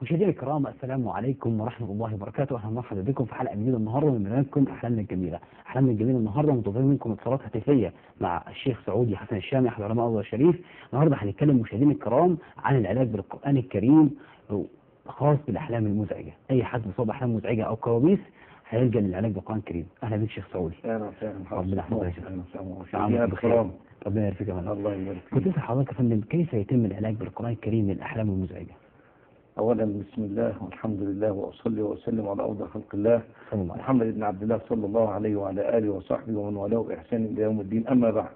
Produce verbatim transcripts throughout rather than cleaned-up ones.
مشاهدينا الكرام، السلام عليكم ورحمه الله وبركاته. اهلا ومرحبا بكم في حلقه جديده النهارده من برنامجكم احلامنا الجميله. احلامنا الجميله النهارده منتظرين منكم اتصالات هاتفيه مع الشيخ سعودي حسن الشامي احد علماء الازهر الشريف. النهارده هنتكلم مشاهدينا الكرام عن العلاج بالقران الكريم خاص بالاحلام المزعجه. اي حد مصاب باحلام مزعجه او كوابيس هيلجا للعلاج بالقران الكريم. اهلا بك شيخ سعودي. اهلا وسهلا. ربنا يحفظك يا شيخ. بخير. ربنا يرفقك. الله يبارك فيك. كنت اسال حضرتك يا فندم، كيف يتم العلاج بالقران الكريم للاحلام المزعجه؟ اولا بسم الله والحمد لله واصلي واسلم على افضل خلق الله محمد بن عبد الله صلى الله عليه وعلى اله وصحبه ومن والاه باحسان الى يوم الدين. اما بعد،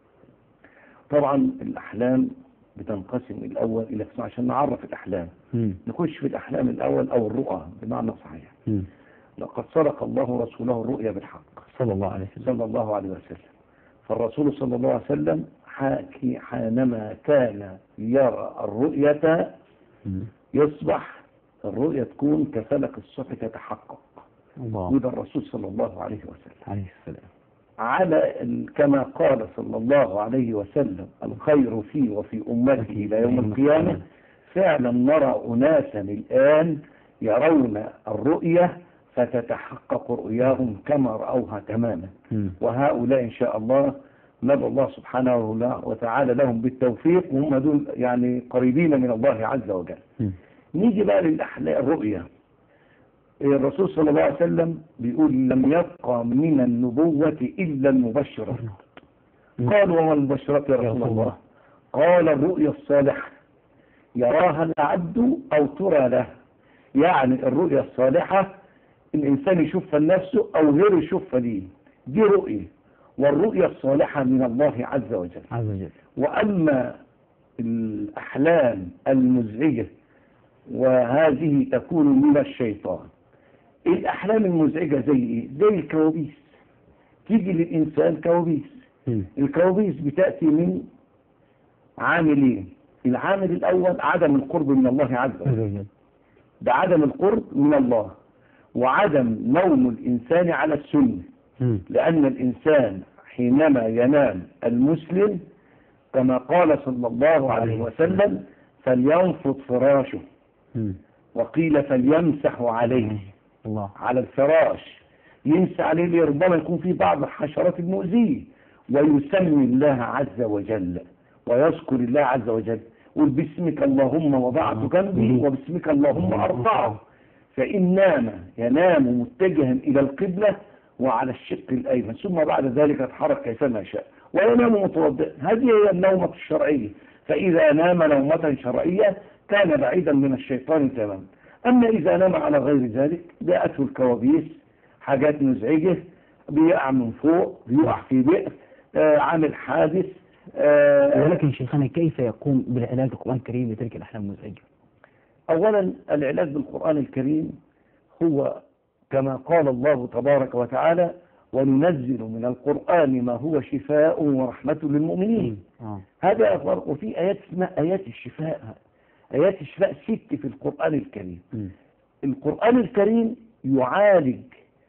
طبعا الاحلام بتنقسم الاول الى قسم عشان نعرف الاحلام. م. نخش في الاحلام الاول او الرؤى بمعنى صحيح. م. لقد صدق الله رسوله الرؤيا بالحق صلى الله عليه وسلم صلى الله عليه وسلم. فالرسول صلى الله عليه وسلم حاكي حينما كان يرى الرؤية يصبح الرؤية تكون كفلك الصبح تتحقق. وده الرسول صلى الله عليه وسلم عليه السلام على كما قال صلى الله عليه وسلم: الخير فيه وفي أمته إلى يوم القيامة. فعلا نرى أناسا الآن يرون الرؤية فتتحقق رؤياهم كما رأوها تماما. وهؤلاء إن شاء الله ندعو الله سبحانه وتعالى لهم بالتوفيق، وهم دول يعني قريبين من الله عز وجل. م. نيجي بقى للأحلام الرؤيا. الرسول صلى الله عليه وسلم بيقول: لم يبقى من النبوة إلا المبشرات. قالوا: وما المبشرات يا رسول الله؟ قال: الرؤيا الصالحة يراها العبد أو ترى له. يعني الرؤيا الصالحة الإنسان يشوفها لنفسه أو غيره يشوفها ليه، دي رؤية. والرؤيا الصالحة من الله عز وجل. عز وجل. وأما الأحلام المزعجة وهذه تكون من الشيطان. الأحلام المزعجة زي إيه؟ زي الكوابيس. تيجي للإنسان كوابيس. م. الكوابيس بتأتي من عاملين. العامل الأول عدم القرب من الله عز وجل، ده عدم القرب من الله، وعدم نوم الإنسان على السنة. م. لأن الإنسان حينما ينام المسلم كما قال صلى الله عليه وسلم: فلينفض فراشه. م. وقيل فليمسح عليه. الله. على الفراش يمسح عليه لربما يكون فيه بعض الحشرات المؤذية، ويسمي الله عز وجل ويذكر الله عز وجل. قل: باسمك اللهم وضعت جنبي وباسمك اللهم أرفعه. فإن نام ينام متجها إلى القبلة وعلى الشق الأيمن، ثم بعد ذلك يتحرك كيفما شاء وينام متوضئا. هذه هي النومة الشرعية. فإذا نام نومة شرعية كان بعيدا من الشيطان تماما. أما إذا نام على غير ذلك جاءته الكوابيس، حاجات مزعجة، بيقع من فوق، بيقع في بئر، آه عامل حادث. آه ولكن شيخنا، كيف يقوم بالعلاج بالقرآن الكريم لتلك الأحلام المزعجة؟ أولا العلاج بالقرآن الكريم هو كما قال الله تبارك وتعالى: وننزل من القرآن ما هو شفاء ورحمة للمؤمنين. آه. هذا فرق. وفي آيات اسمها آيات الشفاء. آيات الشفاء ست في القرآن الكريم. م. القرآن الكريم يعالج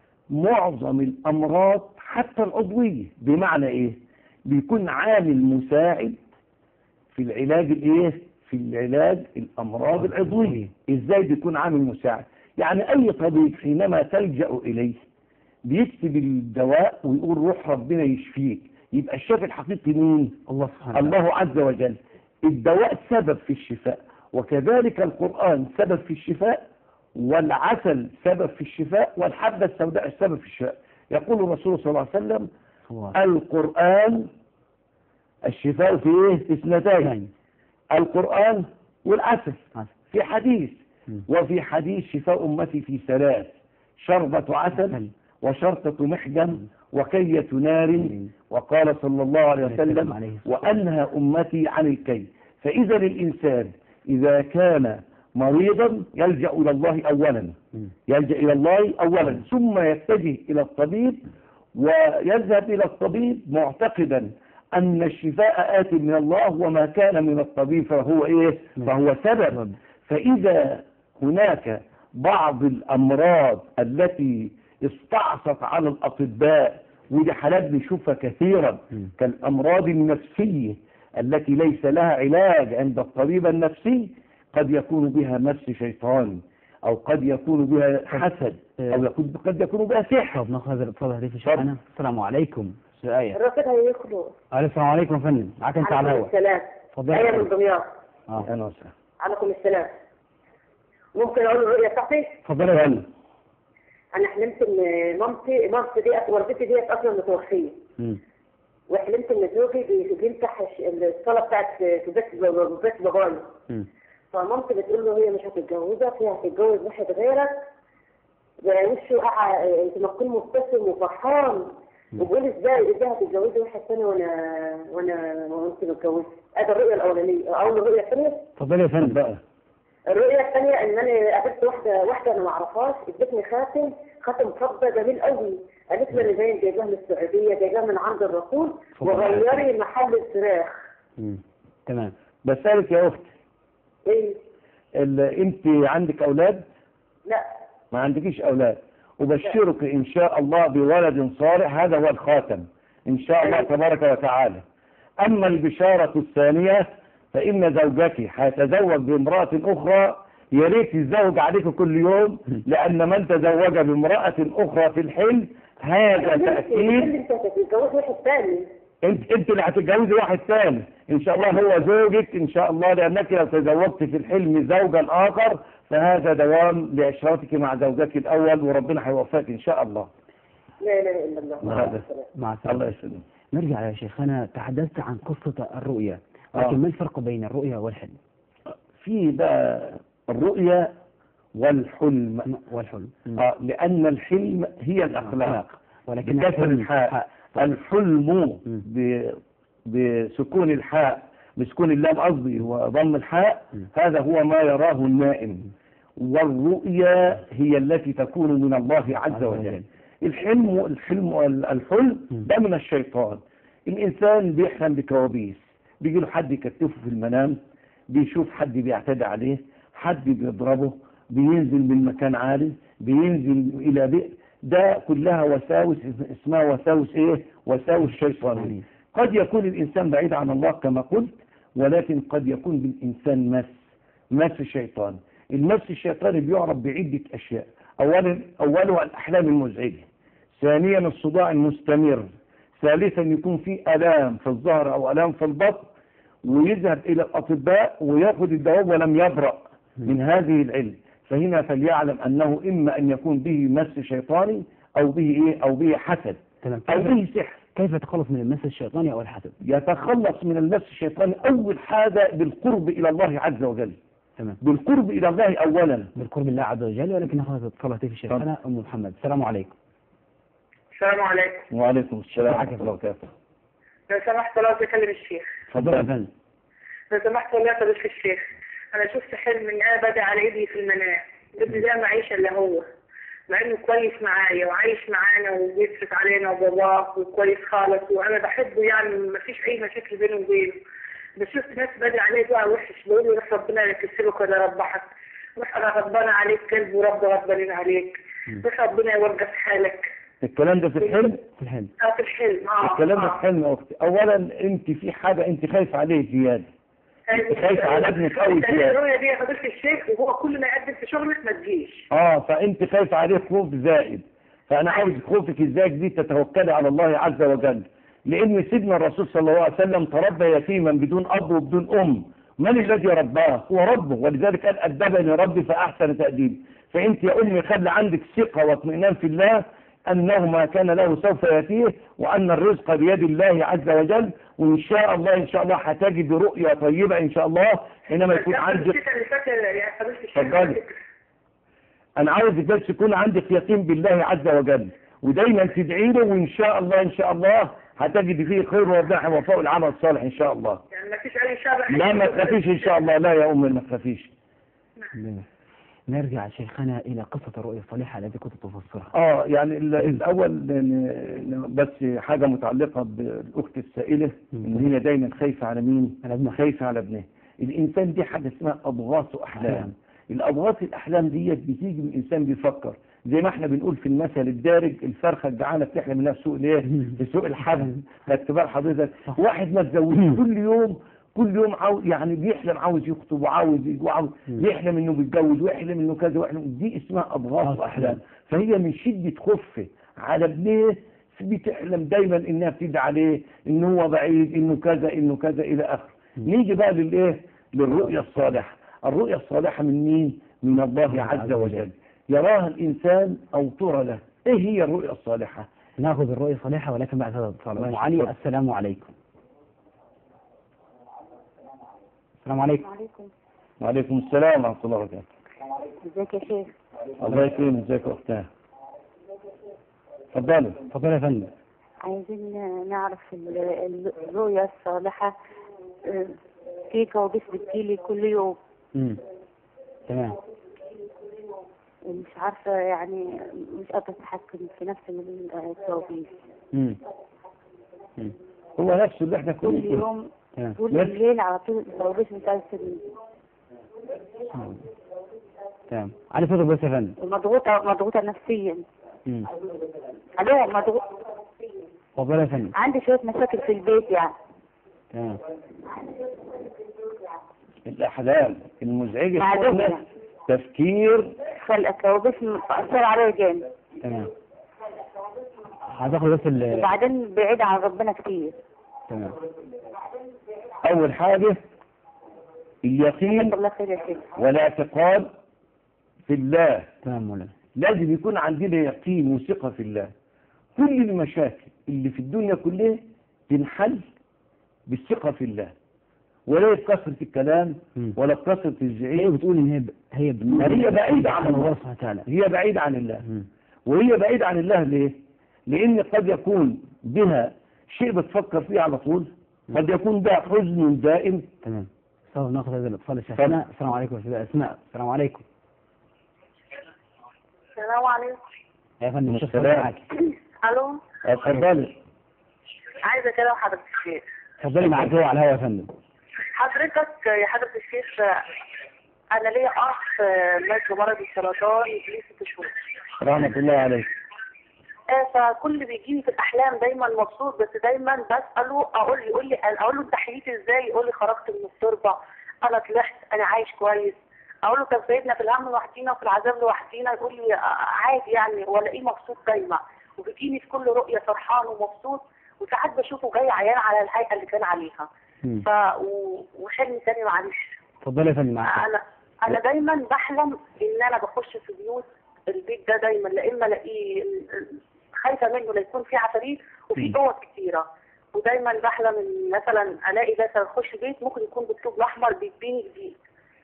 معظم الأمراض حتى العضوية. بمعنى إيه؟ بيكون عامل مساعد في العلاج الإيه؟ في العلاج الأمراض العضوية. إزاي بيكون عامل مساعد؟ يعني أي طبيب حينما تلجأ إليه بيكتب الدواء ويقول روح ربنا يشفيك. يبقى الشافي الحقيقي مين؟ الله سبحانه الله عز وجل. الدواء سبب في الشفاء، وكذلك القرآن سبب في الشفاء، والعسل سبب في الشفاء، والحبة السوداء السبب في الشفاء. يقول الرسول صلى الله عليه وسلم: القرآن الشفاء في ايه؟ في اثنتين: القرآن والعسل. في حديث: وفي حديث شفاء أمتي في ثلاث: شربة عسل، وشرطة محجم، وكية نار. وقال صلى الله عليه وسلم: وأنهى أمتي عن الكي. فإذا الإنسان إذا كان مريضا يلجأ إلى الله أولا يلجأ إلى الله أولا ثم يتجه إلى الطبيب، ويذهب إلى الطبيب معتقدا أن الشفاء آت من الله، وما كان من الطبيب فهو إيه؟ فهو سبب. فإذا هناك بعض الأمراض التي استعصت على الأطباء، ودي حالات بنشوفها كثيرا، كالأمراض النفسية التي ليس لها علاج عند الطبيب النفسي، قد يكون بها مس شيطان، أو قد يكون بها حسد، أو يكون قد يكون بها سحر. طب ناخذ هذا الاتصال هذه في شيخنا. السلام عليكم. آية. الرصيد هيخلو. السلام عليكم يا فندم، معاك انت على الهواء. السلام. اتفضل. آية من دمياط. اه أهلا وسهلا. عليكم السلام. ممكن أقول الرؤية بتاعتي؟ اتفضل يا فندم. أنا حلمت إن مامتي مامتي دي والدتي ديت أصلا متوفية. امم وحلمت إن زوجي بي- بيمسح الصلاة بتاعت في بيت بيت بابايا. امم فمامتي بتقول له هي مش هتتجوزك، هي هتتجوز واحد غيرك. وشه قاعد تمكن مبتسم وفرحان، وبقول ازاي ازاي هتتجوزي واحد ثاني وانا وانا وانت متجوزه. ادي الرؤيه الاولانيه. اول الرؤيه الثانيه اتفضل يا فندم بقى. الرؤيه الثانيه ان انا قابلت واحده واحده انا ما اعرفهاش، ادتني خاتم خاتم فضه جميل قوي. قالت لي انا باين جايباه من السعوديه، جايباه من عند الرسول، وغيري محل الفراخ. امم تمام. بسألك يا أختي، ايه؟ ال- أنت عندك أولاد؟ لا. ما عندكيش أولاد. أبشرك إن شاء الله بولد صالح، هذا هو الخاتم إن شاء الله تبارك وتعالى. أما البشارة الثانية فإن زوجك هيتزوج بامرأة أخرى، يا ريت يتزوج عليك كل يوم، لأن من تزوج بامرأة أخرى في الحلم هذا تأكيد. انت هتتجوز واحد ثاني. انت انت اللي هتتجوزي واحد ثاني ان شاء الله، هو زوجك ان شاء الله، لانك لو تزوجت في الحلم زوجا اخر فهذا دوام لعشرتك مع زوجك الاول، وربنا هيوفقك ان شاء الله. لا اله الا الله. مع مع السلامة. السلامه. مع الله السلامة. يسلمك. نرجع يا شيخنا، تحدثت عن قصة الرؤيا، لكن آه. ما الفرق بين الرؤيا والحلم؟ في بقى الرؤيا والحلم. والحلم. آه لان الحلم هي الاخلاق، ولكن بكسر الحلم الحاء. الحلم ب- بسكون الحاء، بسكون اللام قصدي وضم الحاء، هذا هو ما يراه النائم. والرؤيا هي التي تكون من الله عز وجل. الحلم الحلم الحلم ده من الشيطان. الإنسان بيحلم بكوابيس، بيجي له حد يكتفه في المنام، بيشوف حد بيعتدي عليه، حد بيضربه، بينزل من مكان عالي، بينزل إلى بئر. ده كلها وساوس اسمها وساوس ايه؟ وساوس شيطانية. قد يكون الإنسان بعيد عن الله كما قلت، ولكن قد يكون بالإنسان مس مس الشيطان. المس الشيطاني بيعرف بعدة أشياء. أولا أولها الأحلام المزعجة، ثانيا الصداع المستمر، ثالثا يكون في ألام في الظهر أو ألام في البطن، ويذهب إلى الأطباء ويأخذ الدواء ولم يبرأ من هذه العلة. فهنا فليعلم أنه إما أن يكون به مس شيطاني أو به إيه أو به حسد تمام. أو به سحر. كيف يتخلص من المس الشيطاني أو الحسد؟ يتخلص من المس الشيطاني أول حاجة بالقرب إلى الله عز وجل. تمام. بالقرب إلى الله أولا. بالقرب الله عز وجل. ولكن ناخذ اتصال هاتفي شيخنا أم محمد. السلام عليكم. السلام عليكم. وعليكم السلام ورحمة الله وبركاته. لو سمحت لو بكلم الشيخ. تفضل يا فندم. لو سمحت والله يا فضيلة الشيخ، أنا شفت حلم إن أنا بدأ على ابني في المنام. ابني ده معيش إلا هو، مع إنه كويس معايا وعايش معانا وبيصرف علينا وباباه وكويس خالص، وأنا بحبه يعني مفيش أي مشاكل بينه وبينه. بس شفت ناس بدأ عليه دعاء وحش، بيقول لي روح ربنا يكسبك ولا ربحك، روح أنا غضبان عليك كلب ورب غضبانين عليك، روح ربنا يوقف حالك. الكلام ده في الحلم؟ في الحلم. اه في الحلم. اه الكلام ده آه. في الحلم يا أختي. أولا أنت في حاجة أنت خايفة عليه زيادة. خايفة على ابنك قوي زيادة. الرؤية دي يا فضيلة الشيخ، وهو كل ما يقدم في شغلك ما تجيش. اه فانت خايف عليه خوف زائد. فانا عاوز خوفك الزائد دي تتوكلي على الله عز وجل، لان سيدنا الرسول صلى الله عليه وسلم تربى يتيما بدون اب وبدون ام. من الذي رباه؟ هو ربه، ولذلك قال ادبني ربي فاحسن تاديبي. فانت يا امي خلي عندك ثقه واطمئنان في الله انه ما كان له سوف ياتيه، وان الرزق بيد الله عز وجل. وان شاء الله ان شاء الله هتجد رؤيا طيبه ان شاء الله حينما يكون عندك. الشتاء اللي فات يا فضيلة الشيخ. اتفضلي. انا عاوزك بس يكون عندك يقين بالله عز وجل، ودايما تدعي له، وان شاء الله ان شاء الله هتجد فيه خير، وربنا هيوفقه العمل الصالح ان شاء الله. يعني ما فيش أي شر. لا ما تخافيش ان شاء الله. لا يا امي ما تخافيش. نرجع شيخنا إلى قصة الرؤيا الصالحة التي كنت تفسرها. اه يعني ال- الاول ن- بس حاجه متعلقه بالاخت السائله، ان هي دايما خايفه على مين؟ على ابنها. خايفه على ابنها. الانسان دي حاجه اسمها اضغاث احلام. الاضغاث الاحلام ديت بتيجي من الانسان بيفكر، زي ما احنا بنقول في المثل الدارج، الفرخه الجعانه بتحلم انها في سوق الايه؟ في سوق الحبل. خدت بال حضرتك؟ واحد ما اتجوزش كل يوم كل يوم عاوز يعني بيحلم عاوز يخطب وعاوز وعاوز يحلم انه بيتجوز ويحلم انه كذا ويحلم، دي اسمها اضغاث احلام. فهي من شده خوفه على ابنه بتحلم دايما انها بتدعي عليه انه هو بعيد، انه كذا انه كذا الى اخره. نيجي بقى للايه؟ للرؤيا الصالحه. الرؤيا الصالحه من مين؟ من الله عز وجل، يراها الانسان او ترى له. ايه هي الرؤيا الصالحه؟ ناخذ الرؤيا الصالحه ولكن بعد هذا الاتصال. ام علي السلام عليكم. السلام عليكم. وعليكم وعليكم السلام ورحمه الله وبركاته. ازيك يا شيخ؟ الله يكرمك. ازيك يا اختها؟ اتفضلي. اتفضلي يا فندم. عايزين نعرف ال- الرؤيا الصالحة. آه، في كوابيس بتجيلي كل يوم، امم تمام. مش عارفة يعني مش قادرة أتحكم في نفسي من الكوابيس. امم هو نفسه اللي احنا كل كل يوم تمام. طول الليل على طول الكوابيس بتاعتني، تمام. علي صوتك بس يا فندم. مضغوطة مضغوطة نفسيا. امم ألو مضغوط. اتفضلي يا فندم. عندي شوية مشاكل في البيت يعني. تمام. الاحلام المزعجه مع تكون زوجي. تفكير. فالكوابيس مأثرة عليا جامد، تمام. هتاخد بس ال وبعدين بعيد عن ربنا كتير. تمام. اول حاجه اليقين الله خير يا شيخ. والاعتقاد في الله. تمام مولانا. لازم يكون عندنا يقين وثقه في الله. كل المشاكل اللي في الدنيا كلها تنحل بالثقه في الله، ولا بكثره الكلام مم. ولا بكثره هي الزعيق. بتقول ان هي ب... هي بتقول هي بعيده عن الله الله سبحانه وتعالى. هي بعيده عن الله. مم. وهي بعيده عن الله ليه؟ لان قد يكون بها شيء بتفكر فيه على طول، قد يكون بها حزن دائم. تمام. طب ناخذ هذا الاتصال يا شيخنا. السلام عليكم يا سيدة اسماء. السلام عليكم. السلام عليكم. يا فندم الشيخ السلام. معاك. الو، اتفضلي. عايزه اكلم حضرتك الشيخ. اتفضلي معاك هو على الهواء يا فندم. حضرتك يا حضرة الشيخ، انا ليا اخ مات بمرض السرطان ليه ست شهور. رحمه الله عليك. آه، فكل اللي بيجيني في الاحلام دايما مبسوط، بس دايما بساله اقول يقول لي اقول له انت حييت ازاي؟ يقول لي خرجت من التربه، انا طلعت، انا عايش كويس. اقول له طب سيدنا في الهم لوحدينا وفي العذاب لوحدينا؟ يقول لي عادي يعني، والاقيه مبسوط دايما، وبيجيني في كل رؤيه فرحان ومبسوط، وساعات بشوفه جاي عيان على الهيئه اللي كان عليها. ف و- وحلم تاني معلش. اتفضلي يا فندم معاك. انا انا دايما بحلم ان انا بخش في بيوت البيت ده دايما، لا اما الاقيه خايفه منه لا يكون فيه عفاريت وفي اوض كتيره، ودايما بحلم ان مثلا الاقي مثلا اخش بيت ممكن يكون بالطوب الاحمر بيتبني جديد.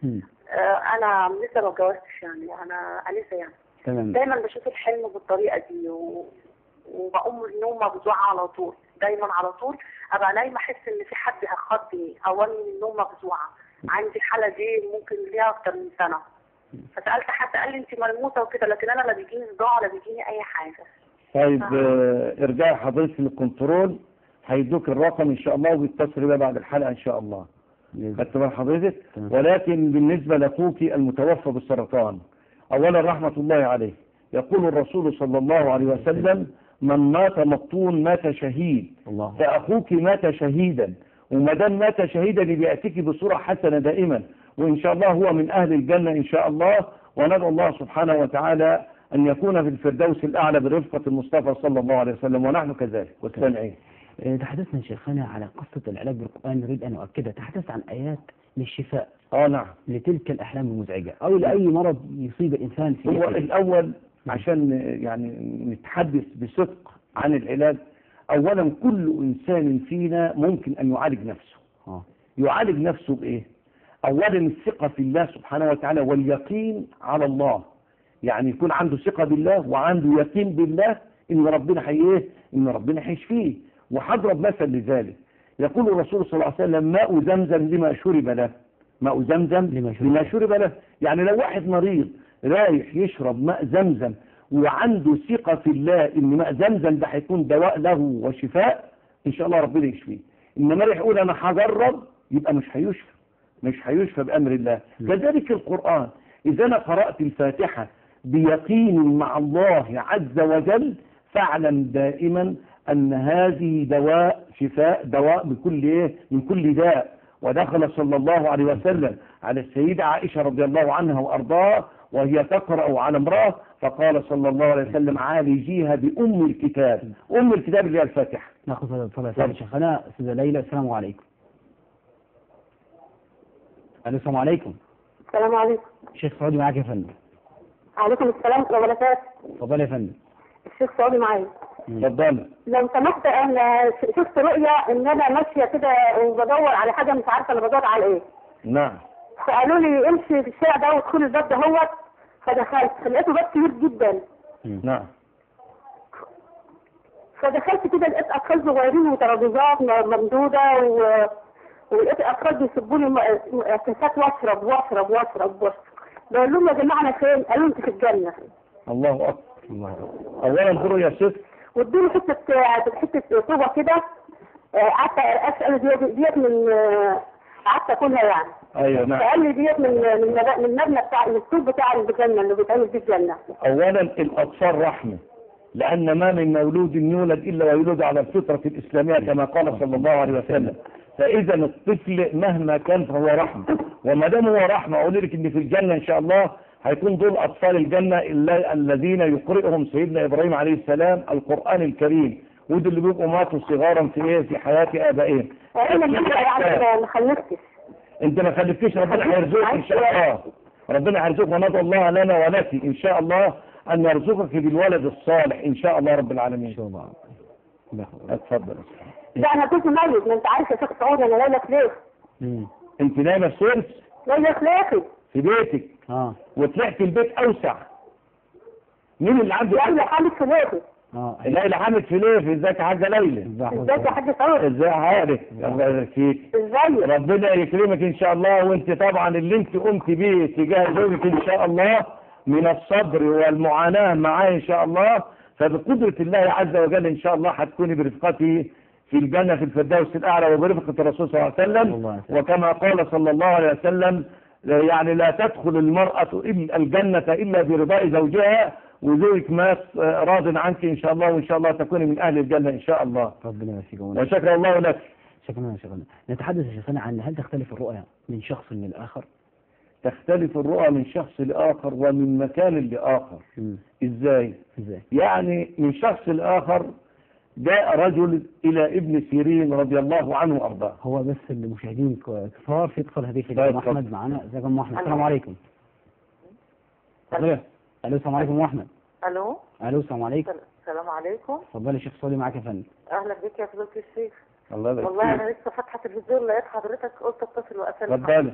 آه انا لسه ما اتجوزتش يعني، انا انسه يعني. تمام. دايما بشوف الحلم بالطريقه دي و... وبقوم من النوم مفزوعه على طول، دايما على طول ابقى نايمه احس ان في حد هيخضني، اواني من النوم مفزوعه. عندي الحاله دي ممكن ليها اكتر من سنه. فسالت حد قال لي انت ملموسه وكده، لكن انا لا بيجيني صداع ولا بيجيني اي حاجه. طيب آه، ارجعي حضرتك للكنترول، هيدوك الرقم ان شاء الله وبيتصل بقى بعد الحلقه ان شاء الله. خدت بال حضرتك؟ ولكن بالنسبه لاخوك المتوفى بالسرطان، اولا رحمه الله عليه، يقول الرسول صلى الله عليه وسلم من مات مقتول مات شهيد. الله. فاخوك مات شهيدا، وما دام مات شهيدا بياتيك بصوره حسنه دائما، وان شاء الله هو من اهل الجنه ان شاء الله. وندعو الله سبحانه وتعالى أن يكون في الفردوس الأعلى برفقة المصطفى صلى الله عليه وسلم، ونحن كذلك والسامعين. تحدثنا شيخنا على قصة العلاج بالقرآن، نريد أن نؤكدها. تحدث عن آيات للشفاء اه نعم لتلك الأحلام المزعجة أو لأي مرض يصيب الإنسان في هو جسده. الأول عشان يعني نتحدث بصدق عن العلاج، أولا كل إنسان فينا ممكن أن يعالج نفسه. آه. يعالج نفسه بإيه؟ أولا الثقة في الله سبحانه وتعالى واليقين على الله، يعني يكون عنده ثقة بالله وعنده يقين بالله إن ربنا حيه إن ربنا حيشفيه. وهضرب مثل لذلك، يقول الرسول صلى الله عليه وسلم ماء زمزم لما شرب له. ماء زمزم لما شرب لما شرب له، يعني لو واحد مريض رايح يشرب ماء زمزم وعنده ثقة في الله إن ماء زمزم ده هيكون دواء له وشفاء، إن شاء الله ربنا يشفيه. إنما رايح يقول أنا هجرب، يبقى مش هيشفى مش هيشفى بأمر الله. كذلك القرآن، إذا أنا قرأت الفاتحة بيقين مع الله عز وجل فاعلم دائما أن هذه دواء شفاء، دواء بكل إيه؟ من كل داء. ودخل صلى الله عليه وسلم على السيدة عائشة رضي الله عنها وأرضاها وهي تقرأ على امرأة، فقال صلى الله عليه وسلم عالجيها بأم الكتاب. أم الكتاب اللي هي الفاتحة. ناخذ هذا الصلاة يا شيخنا. أستاذة ليلى، السلام عليكم. السلام عليكم. السلام عليكم. الشيخ سعودي معاك يا فندم. عليكم السلام ورحمة الله وبركاته. اتفضل يا فندم. الشيخ سعودي معايا. اتفضل. لو سمحت، انا شفت رؤيا ان انا ماشيه كده وبدور على حاجه مش عارفه انا بدور على ايه. نعم. فقالوا لي امشي في الشارع ده وادخلي الباب دهوت، فدخلت فلقيته باب كبير جدا. نعم. فدخلت كده لقيت اطفال صغيرين وترابيزات ممدوده و... ولقيت اطفال بيسبوا لي كاسات واشرب واشرب واشرب واشرب. بقول لهم يا جماعه انا فين؟ قالوا انت في الجنه. الله اكبر. الله اكبر. اولا انظروا يا ست. وادوني حته حته طوبه كده، قعدت اسال ديت ديت من قعدت اكلها يعني. ايوه نعم. فقال لي ديت من من من المبنى بتاع الطوب بتاع الجنه اللي بيتعمل في الجنه. اولا الاطفال رحمه، لان ما من مولود يولد الا ويولد على الفطره الاسلاميه كما قال صلى الله عليه وسلم. فاذا الطفل مهما كان فهو رحمه، وما دام هو رحمه اقول لك ان في الجنه ان شاء الله هيكون دول أطفال الجنة الذين يقرئهم سيدنا إبراهيم عليه السلام القرآن الكريم، ودول اللي بيبقوا ماتوا صغارا في إيه في حياة آبائهم. أنا يعني ما خلفتش. أنت ما خلفتش، ربنا هيرزقك إن شاء الله. ربنا هيرزقك، وندعو الله لنا ولك إن شاء الله أن يرزقك بالولد الصالح إن شاء الله رب العالمين. إن شاء الله. اتفضل. لا أنا كنت ميت، ما أنت عارف يا شيخ سعود أنا نايمة في ليه؟ أنت نايمة في سورس؟ نايمة في ليه؟ في بيتك. اه وطلعت البيت اوسع. مين اللي عنده؟ ليلى حامد في ليلى. اه ليلى حامد في ليلى. ازيك يا حاجه ليلى؟ ازيك يا حاج سعود؟ ازاي حالك؟ الله يبارك فيك. ازيك؟ ربنا يكرمك ان شاء الله. وانت طبعا اللي انت قمت بيه تجاه زوجك ان شاء الله من الصبر والمعاناه معاه ان شاء الله، فبقدره الله عز وجل ان شاء الله هتكوني برفقتي في الجنه في الفردوس الاعلى وبرفقه الرسول صلى الله عليه وسلم. وكما قال صلى الله عليه وسلم يعني لا تدخل المرأة إلا الجنة إلا برضاء زوجها، وزوجك ما راض عنك إن شاء الله، وإن شاء الله تكوني من أهل الجنة إن شاء الله. ربنا يوفقك وشكر الله لك. شكرا يا شيخنا. نتحدث يا شيخنا عن هل تختلف الرؤيا من شخص للآخر؟ تختلف الرؤى من شخص لآخر ومن مكان لآخر. م. إزاي؟ إزاي؟ يعني من شخص لآخر جاء رجل إلى ابن سيرين رضي الله عنه وأرضاه. هو بس المشاهدين كثار في اتصال هذه في أم أحمد معنا. ازيك يا أم أحمد؟ السلام عليكم. الو السلام عليكم يا أحمد. الو الو السلام عليكم. السلام عليكم. اتفضلي يا شيخ سعودي معاك يا فندم. اهلا بك يا فضيلة الشيخ. الله يبارك فيك. والله انا لسه فاتحه التلفزيون لقيت حضرتك قلت اتصل واسلم. اتفضلي.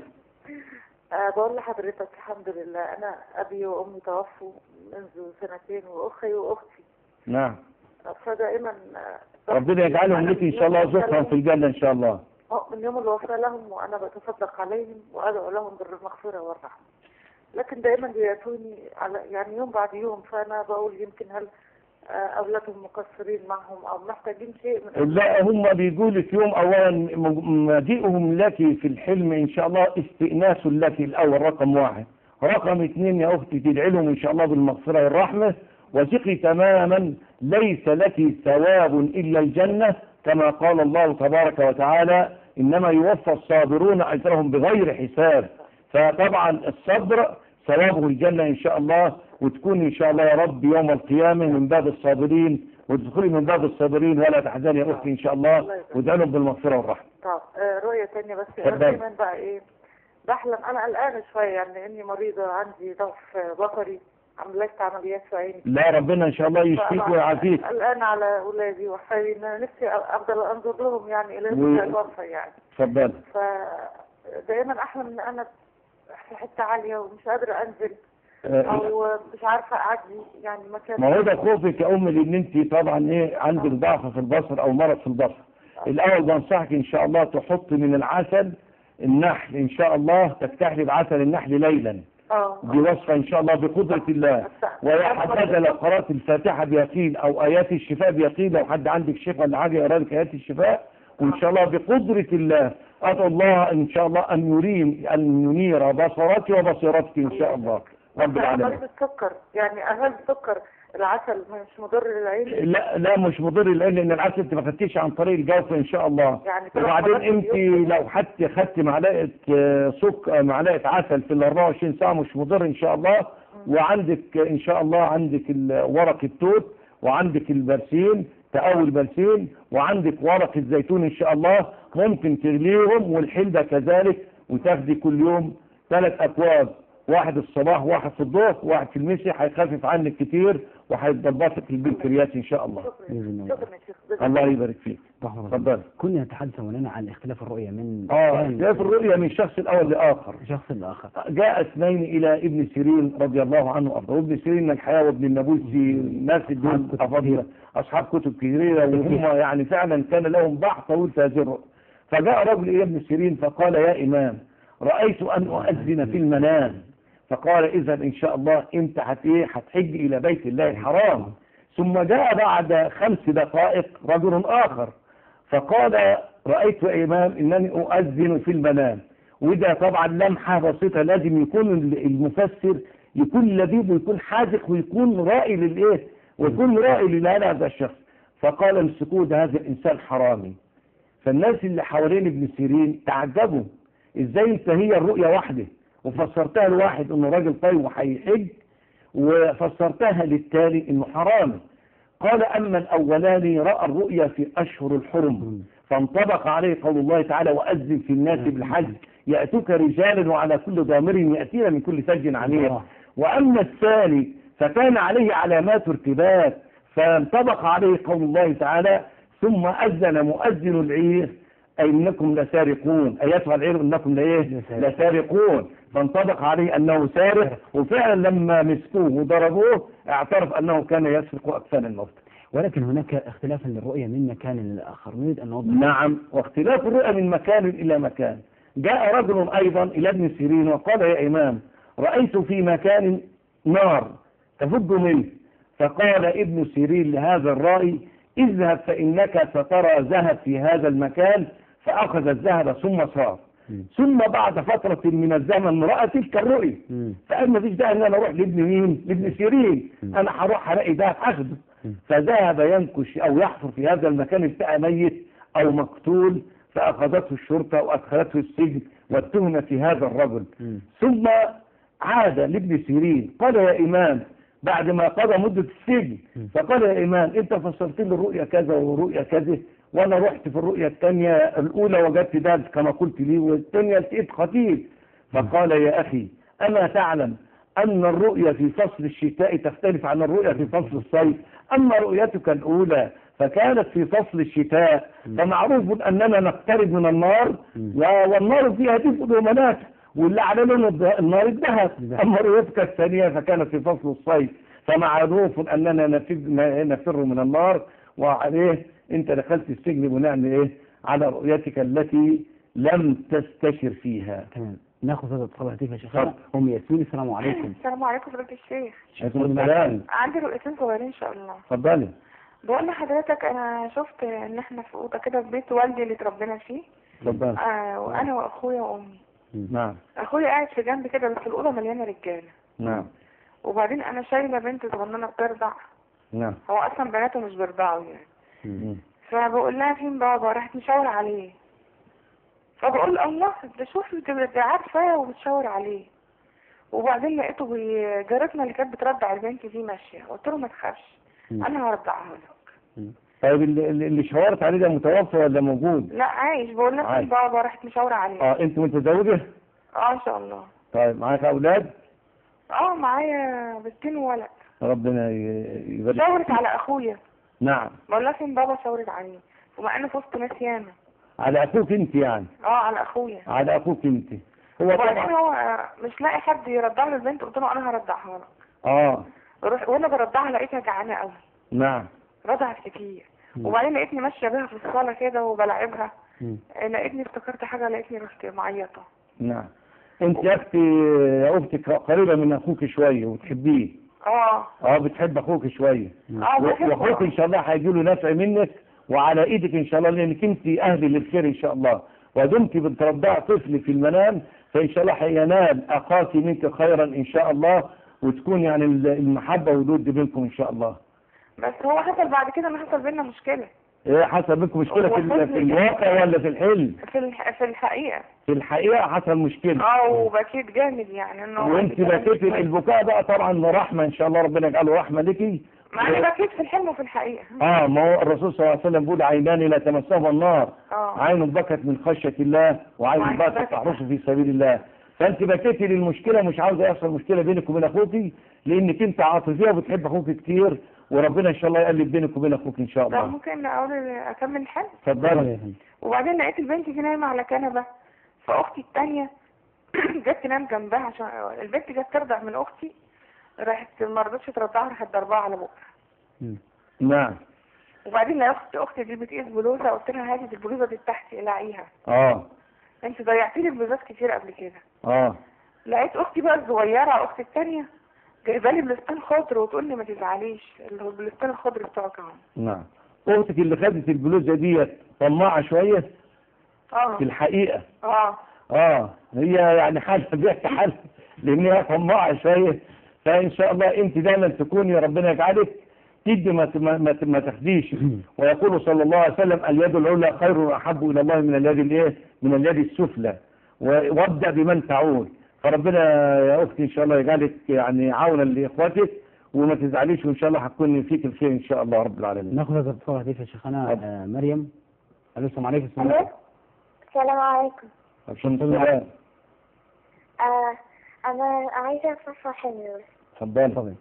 أه بقول لحضرتك الحمد لله انا ابي وامي توفوا منذ سنتين واخي واختي. نعم. فدائما ربنا يجعلهم لك ان شاء الله يرزقهم في الجنه ان شاء الله. من يوم الوفاه لهم وانا بتصدق عليهم وادعو لهم بالمغفره والرحمه، لكن دائما بياتوني على يعني يوم بعد يوم، فانا بقول يمكن هل اولادهم مقصرين معهم او محتاجين شيء من لا هم بيقولوا لك يوم اولا مجيئهم لك في الحلم ان شاء الله استئناس لك الاول رقم واحد، رقم اثنين يا اختي تدعي لهم ان شاء الله بالمغفره والرحمه، وثقي تماما ليس لك ثواب إلا الجنة كما قال الله تبارك وتعالى إنما يوفى الصابرون أجرهم بغير حساب. فطبعا الصبر ثوابه الجنة إن شاء الله، وتكون إن شاء الله يا رب يوم القيامة من باب الصابرين، وتدخلي من باب الصابرين ولا تحزني يا أختي إن شاء الله، وادعوا بالمغفرة والرحمة. طب رؤية ثانية بس دايما بقى إيه بحلم أنا قلقانة شوية يعني لأني مريضة عندي ضعف بصري، عملت عمليات في عيني. لا ربنا ان شاء الله يشفيك ويعافيك. الان على اولادي وحبايبي نفسي افضل انظر لهم يعني الى يوم الوفاه يعني. اتفضل. فدائما احلم ان انا في حته عاليه ومش قادره انزل او مش عارفه اعدي يعني مكان. ما هو ده خوفك يا ام لان انت طبعا ايه عندك ضعف في البصر او مرض في البصر. الاول بنصحك ان شاء الله تحط من العسل النحل ان شاء الله، تكتحلي بعسل النحل ليلا. دي وصفة إن شاء الله بقدرة الله. ويحدد لو قرأت الفاتحة بيقين أو آيات الشفاء بيقين، لو حد عندك شفاء ولا حاجة يقرأ لك آيات الشفاء، وإن شاء الله بقدرة الله أدعو الله إن شاء الله أن يريم أن ينير بصرتي وبصيرتك إن شاء الله رب العالمين. أهل السكر يعني أهل السكر العسل مش مضر للعين؟ لا لا مش مضر، لان العسل انت ما خدتيش عن طريق الجوف ان شاء الله. يعني ثلاث وبعدين مرات في انت اليوم؟ لو حتى خدت معلقه آه، سكر معلقه عسل في ال أربعة وعشرين ساعه مش مضر ان شاء الله. وعندك ان شاء الله عندك ال- ورق التوت، وعندك البرسيم تقوي البرسيم، وعندك ورق الزيتون ان شاء الله ممكن تغليهم، والحلبة كذلك، وتاخدي كل يوم ثلاث اكواب، واحد الصباح واحد في الظهر واحد في المساء، هيخفف عنك كتير وهيضبطك البنكرياس ان شاء الله. بإذن الله. شكرا يا شيخ. الله يبارك فيك. رحمة الله. اتفضل. كنا نتحدث مولانا عن اختلاف الرؤية من اه كان اختلاف الرؤية من شخص الاول لاخر. شخص لآخر. جاء اثنين الى ابن سيرين رضي الله عنه وارضاه. ابن سيرين الحياة وابن النابلسي ناس دول افاضل اصحاب كتب كثيرة، وهم يعني فعلا كان لهم بحث طويل في هذه الرؤية. فجاء رجل الى ابن سيرين فقال يا امام رأيت ان اؤذن في المنام، فقال اذا ان شاء الله انت هتحج الى بيت الله الحرام. ثم جاء بعد خمس دقائق رجل اخر فقال رأيت يا إمام إنني أؤذن في المنام. وده طبعا لمحة بسيطة، لازم يكون المفسر يكون لبيب ويكون حاذق ويكون رائي للإيه ويكون رائي لهذا الشخص. فقال امسكوه ده هذا الإنسان حرامي. فالناس اللي حوالين ابن سيرين تعجبوا إزاي انت هي الرؤية واحدة وفسرتها لواحد إنه راجل طيب وهيحج، وفسرتها للتالي إنه حرامي. قال أما الأولاني رأى الرؤيا في أشهر الحرم فانطبق عليه قول الله تعالى وأذن في الناس بالحج يأتوك رجالا وعلى كل ضامر يأتينا من كل فج عميق. وأما الثاني فكان عليه علامات ارتباك فانطبق عليه قول الله تعالى ثم أذن مؤذن العير أي إنكم لسارقون أيتها العير إنكم لإيه لسارقون، فانطبق عليه أنه سارق. وفعلا لما مسكوه وضربوه اعترف أنه كان يسرق أكفان الموت. ولكن هناك اختلاف للرؤية من مكان لآخر، نريد أن نوضح. نعم، واختلاف الرؤية من مكان إلى مكان. جاء رجل أيضا إلى ابن سيرين وقال يا إمام رأيت في مكان نار تفد منه. فقال ابن سيرين لهذا الرائي اذهب فإنك سترى ذهب في هذا المكان، فأخذ الذهب ثم صار. ثم بعد فترة من الزمن رأى تلك الرؤية فقال ما فيش داعي ان انا اروح لابن مين لابن سيرين، انا هروح الاقي ده اخده. فذهب ينكش او يحفر في هذا المكان التقى ميت او مقتول، فاخذته الشرطة وادخلته السجن واتهم في هذا الرجل. ثم عاد لابن سيرين قال يا امام بعد ما قضى مدة السجن فقال يا امام انت فسرت لي الرؤيا كذا ورؤيا كذا، وانا رحت في الرؤيا الثانية الاولى وجدت ده كما قلت لي والثانية لقيت خطيب. فقال يا اخي اما تعلم ان الرؤيا في فصل الشتاء تختلف عن الرؤيا في فصل الصيف؟ اما رؤيتك الاولى فكانت في فصل الشتاء فمعروف اننا نقترب من النار والنار فيها دفء ومنافع واللي على لون النار الذهب. اما رؤيتك الثانية فكانت في فصل الصيف فمعروف اننا نفر من النار، وعليه انت دخلت السجن بناء ايه على رؤيتك التي لم تستشر فيها. تمام. ناخذ هذا الاتصال هاتف يا شيخنا. ام ياسمين السلام عليكم. السلام عليكم فضيلة الشيخ. عليكم السلام. عندي رؤيتين صغيرين ان شاء الله. اتفضلي. بقول لحضرتك انا شفت ان احنا في اوضه كده في بيت والدي اللي اتربينا فيه. اتفضلي. آه وانا واخويا وامي. نعم. اخويا قاعد في جنب كده بس الاوضه مليانه رجاله. نعم. وبعدين انا شايله بنت صغننه بترضع. نعم. هو اصلا بناته مش بيرضعوا يعني. مم. فبقول لها فين بابا؟ راحت مشاور عليه. فبقول الله ده شوفي ده عارفه وبتشاور عليه. وبعدين لقيته جارتنا اللي كانت بترضع البنت دي ماشيه، قلت له ما تخافش انا هرضعها لك. طيب اللي, اللي شاورت عليه ده متوفى ولا موجود؟ لا عايش. بقول لها فين بابا؟ راحت مشاوره عليه. اه انت متزوجه؟ اه ان شاء الله. طيب معاك اولاد؟ اه معايا بنتين وولد. ربنا يبارك. شاورت على اخويا. نعم. بقول لها فين بابا؟ شاورت عليه ومع انه في وسط ناس ياما. على اخوك انت يعني؟ اه على اخويا. على اخوك انت. هو طبعا هو مش لاقي حد يرضع له البنت، قلت له انا هرضعها لك. اه روح وانا برضعها لقيتها جعانه قوي. نعم. رضعت كتير. وبعدين لقيتني ماشيه بيها في الصاله كده وبلعبها. لقيتني افتكرت حاجه، لقيتني رحت معيطه. نعم. انت يا اختي يا اختك قريبه من اخوك شويه وتحبيه. اه اه بتحب اخوك شويه. اه بحبه. واخوك ان شاء الله هيجي له نفع منك وعلى ايدك ان شاء الله، لانك انت اهل للخير ان شاء الله، ودمت بترضع طفل في المنام فان شاء الله هينال اخاك منك خيرا ان شاء الله، وتكون يعني المحبة والود بينكم إن شاء الله. بس هو حصل بعد كده ما حصل بينا مشكلة. إيه حصل بينكم مشكلة في, ال- في الواقع ولا في الحلم؟ في الح... في الحقيقة. في الحقيقة حصل مشكلة. اه وبكيت جامد يعني انه وانت بكيت البكاء بقى طبعا رحمة إن شاء الله، ربنا يجعله رحمة لك. ما انا بكيت في الحلم وفي الحقيقة. اه ما هو الرسول صلى الله عليه وسلم بيقول عينان لا تمسهما النار، اه عين بكت من خشية الله وعين وعين بكت بكت. تحرس في سبيل الله. فانت بكيتي للمشكلة، مش عاوزة يحصل مشكلة بينك وبين اخوكي، لانك انت عاطفية وبتحب اخوك كتير، وربنا ان شاء الله يقلب بينك وبين اخوك ان شاء طب الله. ممكن اقول اكمل الحلم؟ اتفضلي. وبعدين لقيت البنت دي نايمة على كنبة، فاختي التانية جت تنام جنبها عشان البنت جت ترضع من اختي، راحت ما رضتش ترضعها، راحت ضربها على بقها. نعم. وبعدين لقيت اختي اختي دي بتقيس بلوزه، قلت لها هاتي البلوزه دي بتاعتي اقلعيها. اه انت ضيعتي لي بلوزات كتير قبل كده. اه لقيت اختي بقى الصغيره اختي الثانيه جايبه لي بلستان خضر وتقول لي ما تزعليش، اللي هو البلستان الخضر بتاعك اهو. نعم. اختك اللي خدت البلوزه ديت طماعه شويه اه في الحقيقه. اه اه هي يعني حالها بيحكي حالها لان هي طماعه شويه، فان شاء الله انت دايما تكوني ربنا يجعلك تدي ما ما ما, ما تاخديش. ويقول صلى الله عليه وسلم اليد العليا خير واحب الى الله من اليد الايه؟ من اليد السفلى، وابدا بمن تعول. فربنا يا اختي ان شاء الله يجعلك يعني عونا لاخواتك وما تزعليش، وان شاء الله هتكون فيك الخير ان شاء الله رب العالمين. ناخذ هذا الاتصال هاتف يا شيخنا. آه مريم. الو السلام عليكم. الو السلام عليكم. عشان السلام. آه انا عايزه افصل حلمي. اتفضل. اتفضل.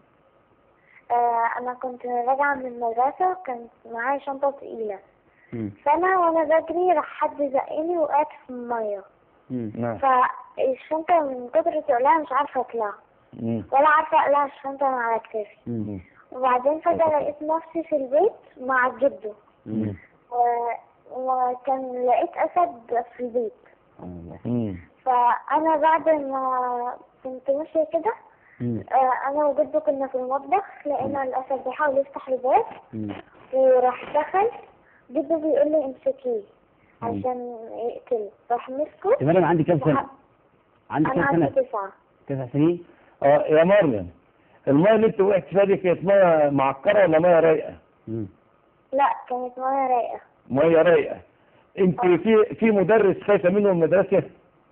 آه انا كنت راجعه من المدرسه وكانت معايا شنطه تقيله، مم. فانا وانا بجري راح حد زقني وقعت في الميه. نعم. فالشنطه من كتر تقلها مش عارفه اطلع مم. ولا عارفه اقلع الشنطه من على كتافي. مم. وبعدين فجاه لقيت نفسي في البيت مع جده، مم. و- وكان لقيت اسد في البيت. مم. فانا بعد ما كنت ماشيه كده مم. آه، انا وجده كنا في المطبخ، لقينا الاسد بيحاول يفتح الباب مم. وراح دخل. جده بيقول لي امسكيه عشان يقتله، راح مسكه. يا مريم عندي كام سنة؟ وح- عندي انا كام عندي سنة؟ تسعة. تسع سنين؟ اه يا مريم، الميه اللي انت وقعت فيها دي كانت ميه معكره ولا ميه رايقه؟ مم. لا كانت ميه رايقه. ميه رايقه. انت في في مدرس خايفه منه من المدرسه؟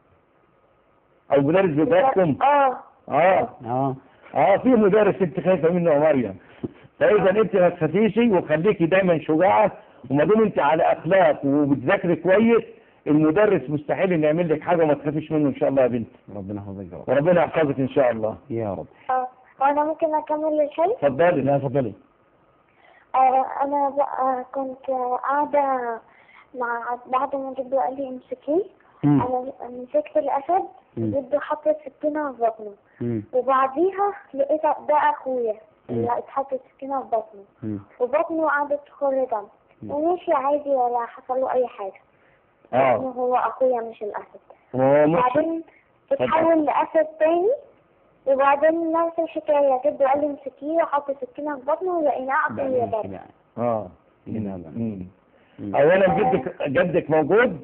او مدرس بيضايقكم؟ اه اه اه اه في مدرس انت خايفه منه يا مريم. فاذا انت ما تخافيش وخليكي دايما شجاعه، وما دام انت على اخلاق وبتذاكري كويس المدرس مستحيل انه يعمل لك حاجه، وما تخافيش منه ان شاء الله يا بنتي. ربنا يحفظك يا رب. وربنا يحفظك ان شاء الله. يا رب. اه وانا ممكن اكمل الحلم؟ اتفضلي. لا اتفضلي. آه انا بقى كنت قاعده مع بعد ما جده قال لي امسكيه. مم. انا مسكت الاسد، مم. جده حط السكينه في بطنه، مم. وبعديها لقيت ده اخويا مم. اللي اتحطت السكينه في بطنه، مم. وبطنه قعدت تخر دم مم. ومشي عادي ولا حصل له اي حاجه. اه بطنه هو اخويا مش الاسد. هو مش وبعدين اتحول لاسد تاني، وبعدين نفس الحكايه جده قال لي امسكيه وحط السكينه في بطنه ولقيناه اخويا بقى برضه. اه كده. مم. مم. اولا جدك جدك موجود؟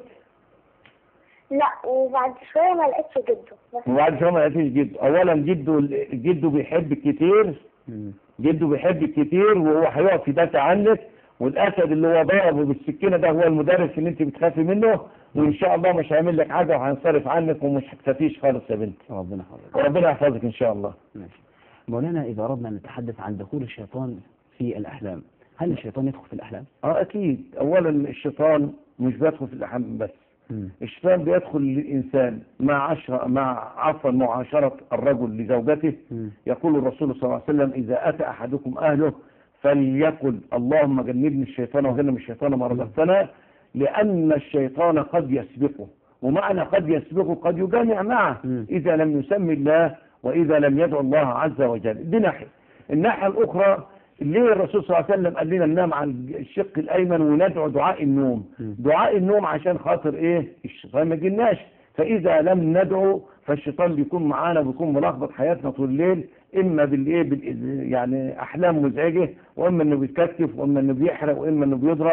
لا وبعد شويه ما لقيتش جده بس. وبعد شويه ما لقيتيش جده. اولا جده جده بيحبك كتير، مم. جده بيحبك كتير وهو هيقف يدافع عنك، والاسد اللي هو ضربه بالسكينه ده هو المدرس اللي انت بتخافي منه، وان شاء الله مش هيعمل لك حاجه وهينصرف عنك ومش هتخافيش خالص يا بنتي. ربنا يحفظك. وربنا يحفظك ان شاء الله. ماشي. مولانا إذا أردنا أن نتحدث عن دخول الشيطان في الأحلام، هل الشيطان يدخل في الأحلام؟ اه اكيد. اولا الشيطان مش بيدخل في الاحلام بس، مم. الشيطان بيدخل للإنسان مع عشرة مع عفوا معاشرة الرجل لزوجته. مم. يقول الرسول صلى الله عليه وسلم إذا أتى أحدكم أهله فليقل اللهم جنبني الشيطان وجنب الشيطان ما رزقتنا، لأن الشيطان قد يسبقه، ومعنى قد يسبقه قد يجامع معه مم. إذا لم يسمي الله وإذا لم يدعو الله عز وجل. دي ناحية. الناحية الأخرى ليه الرسول صلى الله عليه وسلم قال لنا ننام على الشق الايمن وندعو دعاء النوم؟ م. دعاء النوم عشان خاطر ايه؟ الشيطان ما يجيناش. فاذا لم ندعو فالشيطان بيكون معانا وبيكون ملخبط حياتنا طول الليل، اما بالايه بال يعني احلام مزعجه، واما انه بيتكتف، واما انه بيحرق، واما انه بيضرب،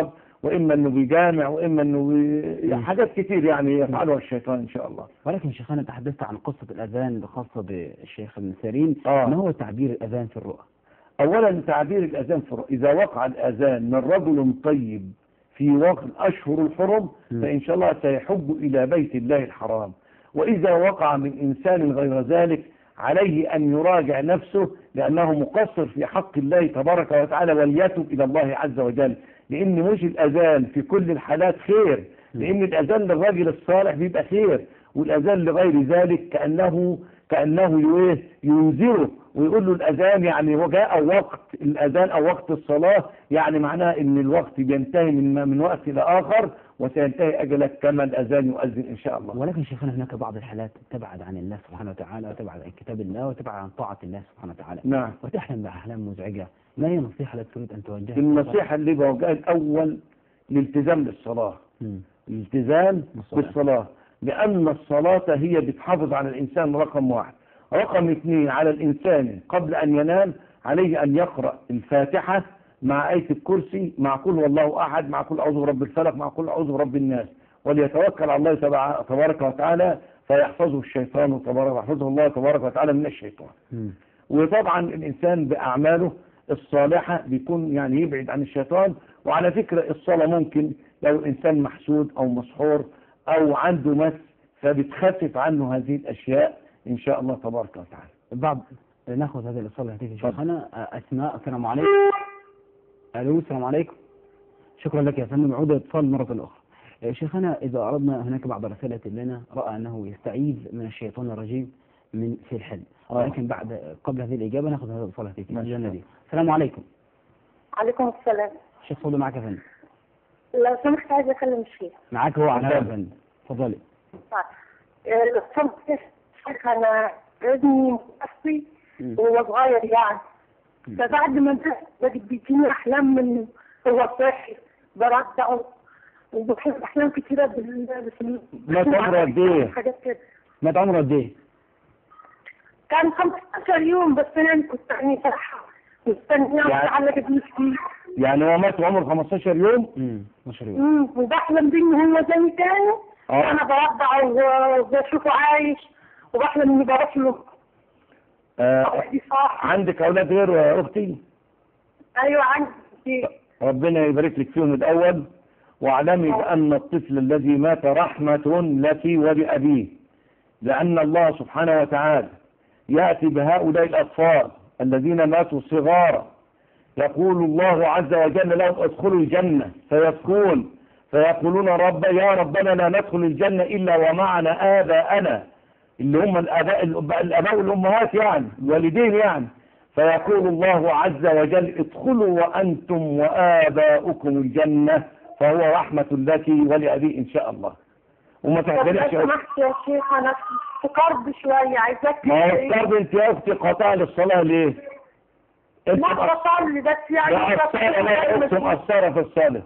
وإما أنه بيجامع، وإما أنه بي... حاجات كتير يعني يفعلها الشيطان إن شاء الله. ولكن شيخنا تحدثت عن قصة الأذان الخاصة بالشيخ ابن سيرين. آه. ما هو تعبير الأذان في الرؤى؟ أولا تعبير الأذان في الرؤى، إذا وقع الأذان من رجل طيب في وقت أشهر الحرم فإن شاء الله سيحب إلى بيت الله الحرام. وإذا وقع من إنسان غير ذلك عليه أن يراجع نفسه، لأنه مقصر في حق الله تبارك وتعالى، وليتب إلى الله عز وجل. لأن مش الأذان في كل الحالات خير، لأن الأذان للرجل الصالح بيبقى خير، والأذان لغير ذلك كأنه كأنه ينذره ويقول له الأذان يعني وجاء وقت الأذان أو وقت الصلاة، يعني معناه إن الوقت بينتهي من من وقت إلى آخر، وسينتهي أجلك كما الأذان يؤذن إن شاء الله. ولكن شيخنا هناك بعض الحالات تبعد عن الله سبحانه وتعالى، وتبعد عن كتاب الله، وتبعد عن طاعة الله سبحانه وتعالى. نعم. وتحلم بأحلام مزعجة. ما هي النصيحة التي تريد أن توجهها؟ النصيحة اللي بوجهها الأول الالتزام بالصلاة. مم. الالتزام بالصلاة، لأن الصلاة هي بتحافظ على الإنسان رقم واحد. رقم اثنين، على الإنسان قبل أن ينام عليه أن يقرأ الفاتحة مع آية الكرسي، مع كل والله أحد، مع كل أعوذ برب الفلق، مع كل أعوذ برب الناس، وليتوكل على الله تبارك وتعالى فيحفظه الشيطان تبارك ويحفظه الله تبارك وتعالى من الشيطان. م. وطبعا الإنسان بأعماله الصالحة بيكون يعني يبعد عن الشيطان. وعلى فكرة الصلاة ممكن لو الإنسان محسود أو مسحور أو عنده مس فبتخفف عنه هذه الأشياء إن شاء الله تبارك وتعالى. بعد ناخذ هذه الاتصال الهاتفي شيخنا. أسماء، السلام عليكم. ألو، السلام عليكم. شكرا لك يا فندم. عود الاتصال مرة أخرى. شيخنا إذا أردنا، هناك بعض رسالة لنا رأى أنه يستعيذ من الشيطان الرجيم من في الحلم، ولكن بعد قبل هذه الإجابة ناخذ هذا الاتصال الهاتفي. الجنة دي. السلام عليكم. عليكم السلام. الشيخ صلوا معك يا فندم. لو سمحت عايز أكلم الشيخ. معاك هو على الهواء يا فندم. تفضلي. طيب. لو سمحت شيخ، أنا ابني متوفي وهو صغير يعني، فبعد ما بدأت بيجيني أحلام منه هو صاحي برجعه، وبحب أحلام كتيرة بال مات عمره قد إيه؟ حاجات كده. مات عمره قد إيه؟ كان خمستاشر يوم، بس أنا كنت يعني فرحة مستنية على جديد فيه. يعني هو مات وعمره خمستاشر يوم؟ امم خمستاشر يوم. امم وبحلم بيه إن هو زي تاني، اه أنا برضعه وبشوفه عايش، وبحلم إني بروح له. آه. عندك أولاد غيره يا أختي؟ أيوة عندي. ربنا يبارك لك فيهم الأول، واعلمي بأن الطفل الذي مات رحمة لك ولأبيه، لأن الله سبحانه وتعالى يأتي بهؤلاء الأطفال الذين ماتوا صغارا، يقول الله عز وجل لهم ادخلوا الجنة فيبكون فيقولون رب يا ربنا لا ندخل الجنة إلا ومعنا آباءنا، اللي هم الآباء الآباء والأمهات يعني الوالدين يعني، فيقول الله عز وجل ادخلوا وأنتم وآباؤكم الجنة فهو رحمة لك ولأبي إن شاء الله. وما تحزنش يا سمحت يا شيخ، أنا في قرب شوية عايزاك. ما هو القرب أنت يا أختي قطع للصلاة ليه؟ ما بصلي بس يعني. مقصرة لا أختي مقصرة في الصلاة.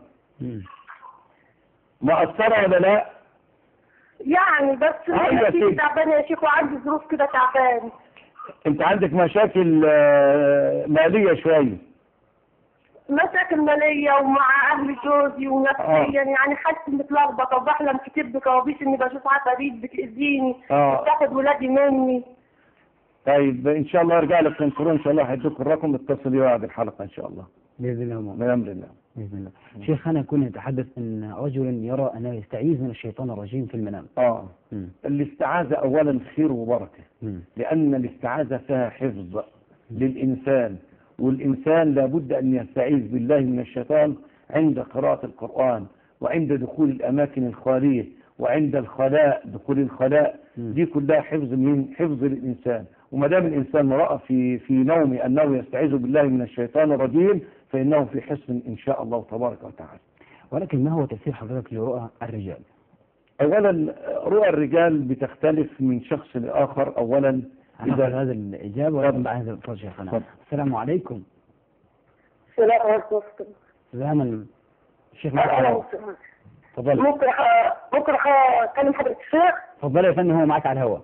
مقصرة ولا لا؟ يعني بس أنا تعبانة يا شيخ، وعندي ظروف كده تعبان. أنت عندك مشاكل مالية شوية. مشاكل مالية ومع أهل جوزي ونفسيا آه. يعني حاسة متلخبطة، وبحلم كتير بكوابيس إني بشوف عفاريت بتأذيني وبتاخد ولادي مني. طيب إن شاء الله أرجع لك كنترول إن شاء الله هيدوك الرقم اتصلي بعد الحلقة إن شاء الله. بإذن الله. بأمر الله. بإذن الله. شيخنا كنا نتحدث أن رجلا يرى أنه يستعيذ من الشيطان الرجيم في المنام. آه. م. الاستعاذة أولا خير وبركة، م. لأن الاستعاذة فيها حفظ للإنسان، والإنسان لابد أن يستعيذ بالله من الشيطان عند قراءة القرآن، وعند دخول الأماكن الخالية، وعند الخلاء دخول الخلاء. م. دي كلها حفظ من حفظ للإنسان. وما دام الإنسان رأى في في نومه أنه يستعيذ بالله من الشيطان الرجيم فإنه في حصن إن شاء الله تبارك وتعالى. ولكن ما هو تفسير حضرتك لرؤى الرجال؟ أولا رؤى الرجال بتختلف من شخص لآخر. أولا إذا هذا الإجابة ولكن بعد هذا الفرج شيخنا. السلام عليكم. السلام عليكم. زمن الشيخ معك. تفضل. ممكن ممكن أكلم حضرتك الشيخ؟ تفضل يا فندم، هو معك على الهواء.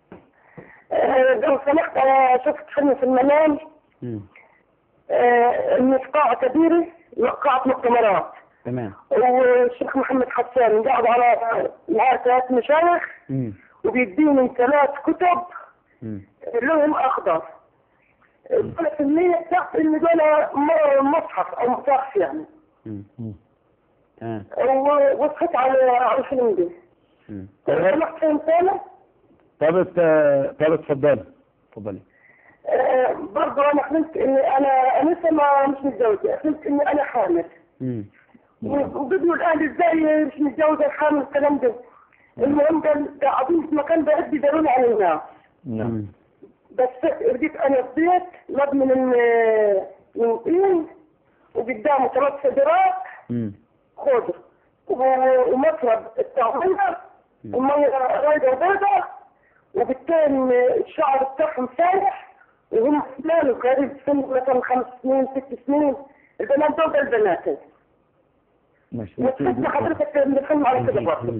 لو سمحت، أنا شفت حلم في المنام إن في قاعة كبيرة قاعة مؤتمرات، تمام. والشيخ محمد حسان قاعد على معاه ثلاث مشايخ امم وبيديني ثلاث كتب امم لهم اخضر. قلت النية بتاعت ان دول م- مصحف او مصحف يعني. امم تمام. و- وصحيت على على الفيلم ده. امم سمعت فيلم ثاني. طب ات- طب اتفضلي. اتفضلي. آه، برضه انا حلمت اني انا انا لسه ما مش متجوزه، حلمت اني انا حامل. امم وبدوا الاهل ازاي مش متجوزه الحامل الكلام ده. المهم ده ده عظيم في مكان بعيد بيدلوني على الناس. نعم. بس رجيت انا في بيت مبني من من طين وقدامه ثلاث شجرات امم خضر و- ومطرب الطعمية ومية رايدة وبيضة وبالتالي الشعر بتاعهم سايح وهم اثنين قريب سن مثلا خمس سنين ست سنين. البنات دول البنات. ماشي. وتحس حضرتك بنتكلم على كده برضه.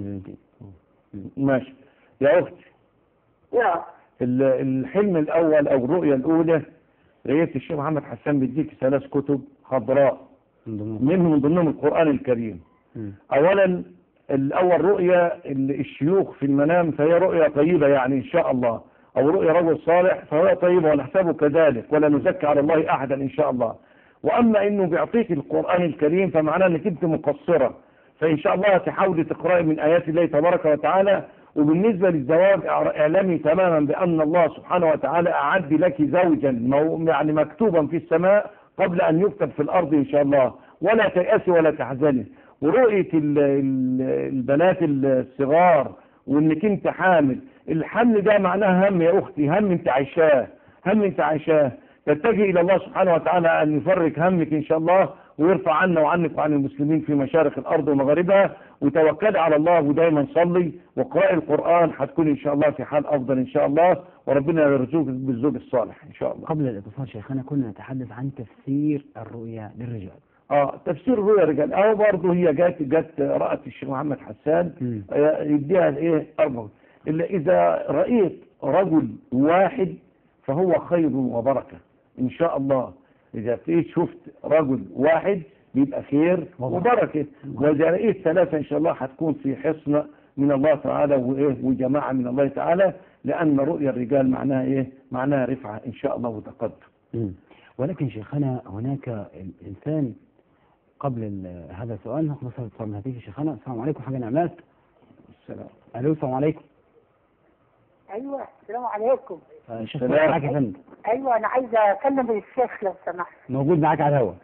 ماشي يا اختي. نعم. ال- الحلم الاول او الرؤيه الاولى رؤيه الشيخ محمد حسان بيديك ثلاث كتب خضراء منهم من ضمنهم القران الكريم. مم. اولا الاول رؤيه ال- الشيوخ في المنام فهي رؤيه طيبه يعني ان شاء الله، او رؤيه رجل صالح فهي طيبه ونحسبه كذلك ولا نزكي على الله احدا ان شاء الله. واما انه بيعطيك القران الكريم فمعناه انك انت مقصره، فان شاء الله تحاولي تقراي من ايات الله تبارك وتعالى. وبالنسبه للزواج اعلمي تماما بان الله سبحانه وتعالى اعد لك زوجا مو- يعني مكتوبا في السماء قبل ان يكتب في الارض ان شاء الله، ولا تيأسي ولا تحزني. ورؤيه ال- ال- البنات الصغار وانك انت حامل، الحمل ده معناه هم يا اختي، هم انت عايشاه، هم انت عايشاه. تتجه الى الله سبحانه وتعالى ان يفرج همك ان شاء الله ويرفع عنا وعنك وعن المسلمين في مشارق الارض ومغاربها. وتوكلي على الله ودايما صلي واقرأي القرآن، هتكون ان شاء الله في حال افضل ان شاء الله، وربنا يرزقك بالزوج الصالح ان شاء الله. قبل الاتصال شيخنا كنا نتحدث عن تفسير الرؤيا للرجال. اه تفسير الرؤيا رجال اه برضه هي جت جت رأت الشيخ محمد حسان مم. آه، يديها الايه اربع. الا اذا رأيت رجل واحد فهو خير وبركة ان شاء الله. اذا لقيت شفت رجل واحد بيبقى خير وبركة، واذا لقيت ثلاثة ان شاء الله هتكون في حصن من الله تعالى وايه وجماعة من الله تعالى، لان رؤيا الرجال معناها ايه؟ معناها رفعة ان شاء الله وتقدم. مم. ولكن شيخنا هناك الإنسان قبل ال- هذا السؤال ناخذ مثلا اتصال من هاتف شيخنا. السلام عليكم حاجة نعمات. السلام. الو السلام عليكم. ايوه السلام عليكم. آه، شيخ السلام. معاك يا فندم. ايوه انا عايزه اكلم الشيخ لو سمحت. موجود معاك على الهواء.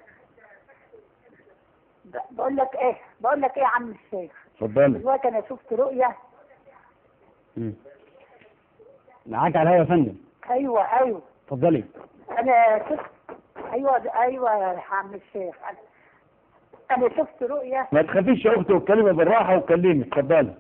ب- بقول لك ايه بقول لك ايه يا عم الشيخ. اتفضل. دلوقتي انا شفت رؤيه. مم. معاك على الهواء يا فندم. ايوه ايوه اتفضلي. انا شفت. ايوه ايوه يا عم الشيخ. انا انا شفت رؤيه. ما تخافيش يا اختي واتكلمي بالراحه وكلمي. اتفضلي.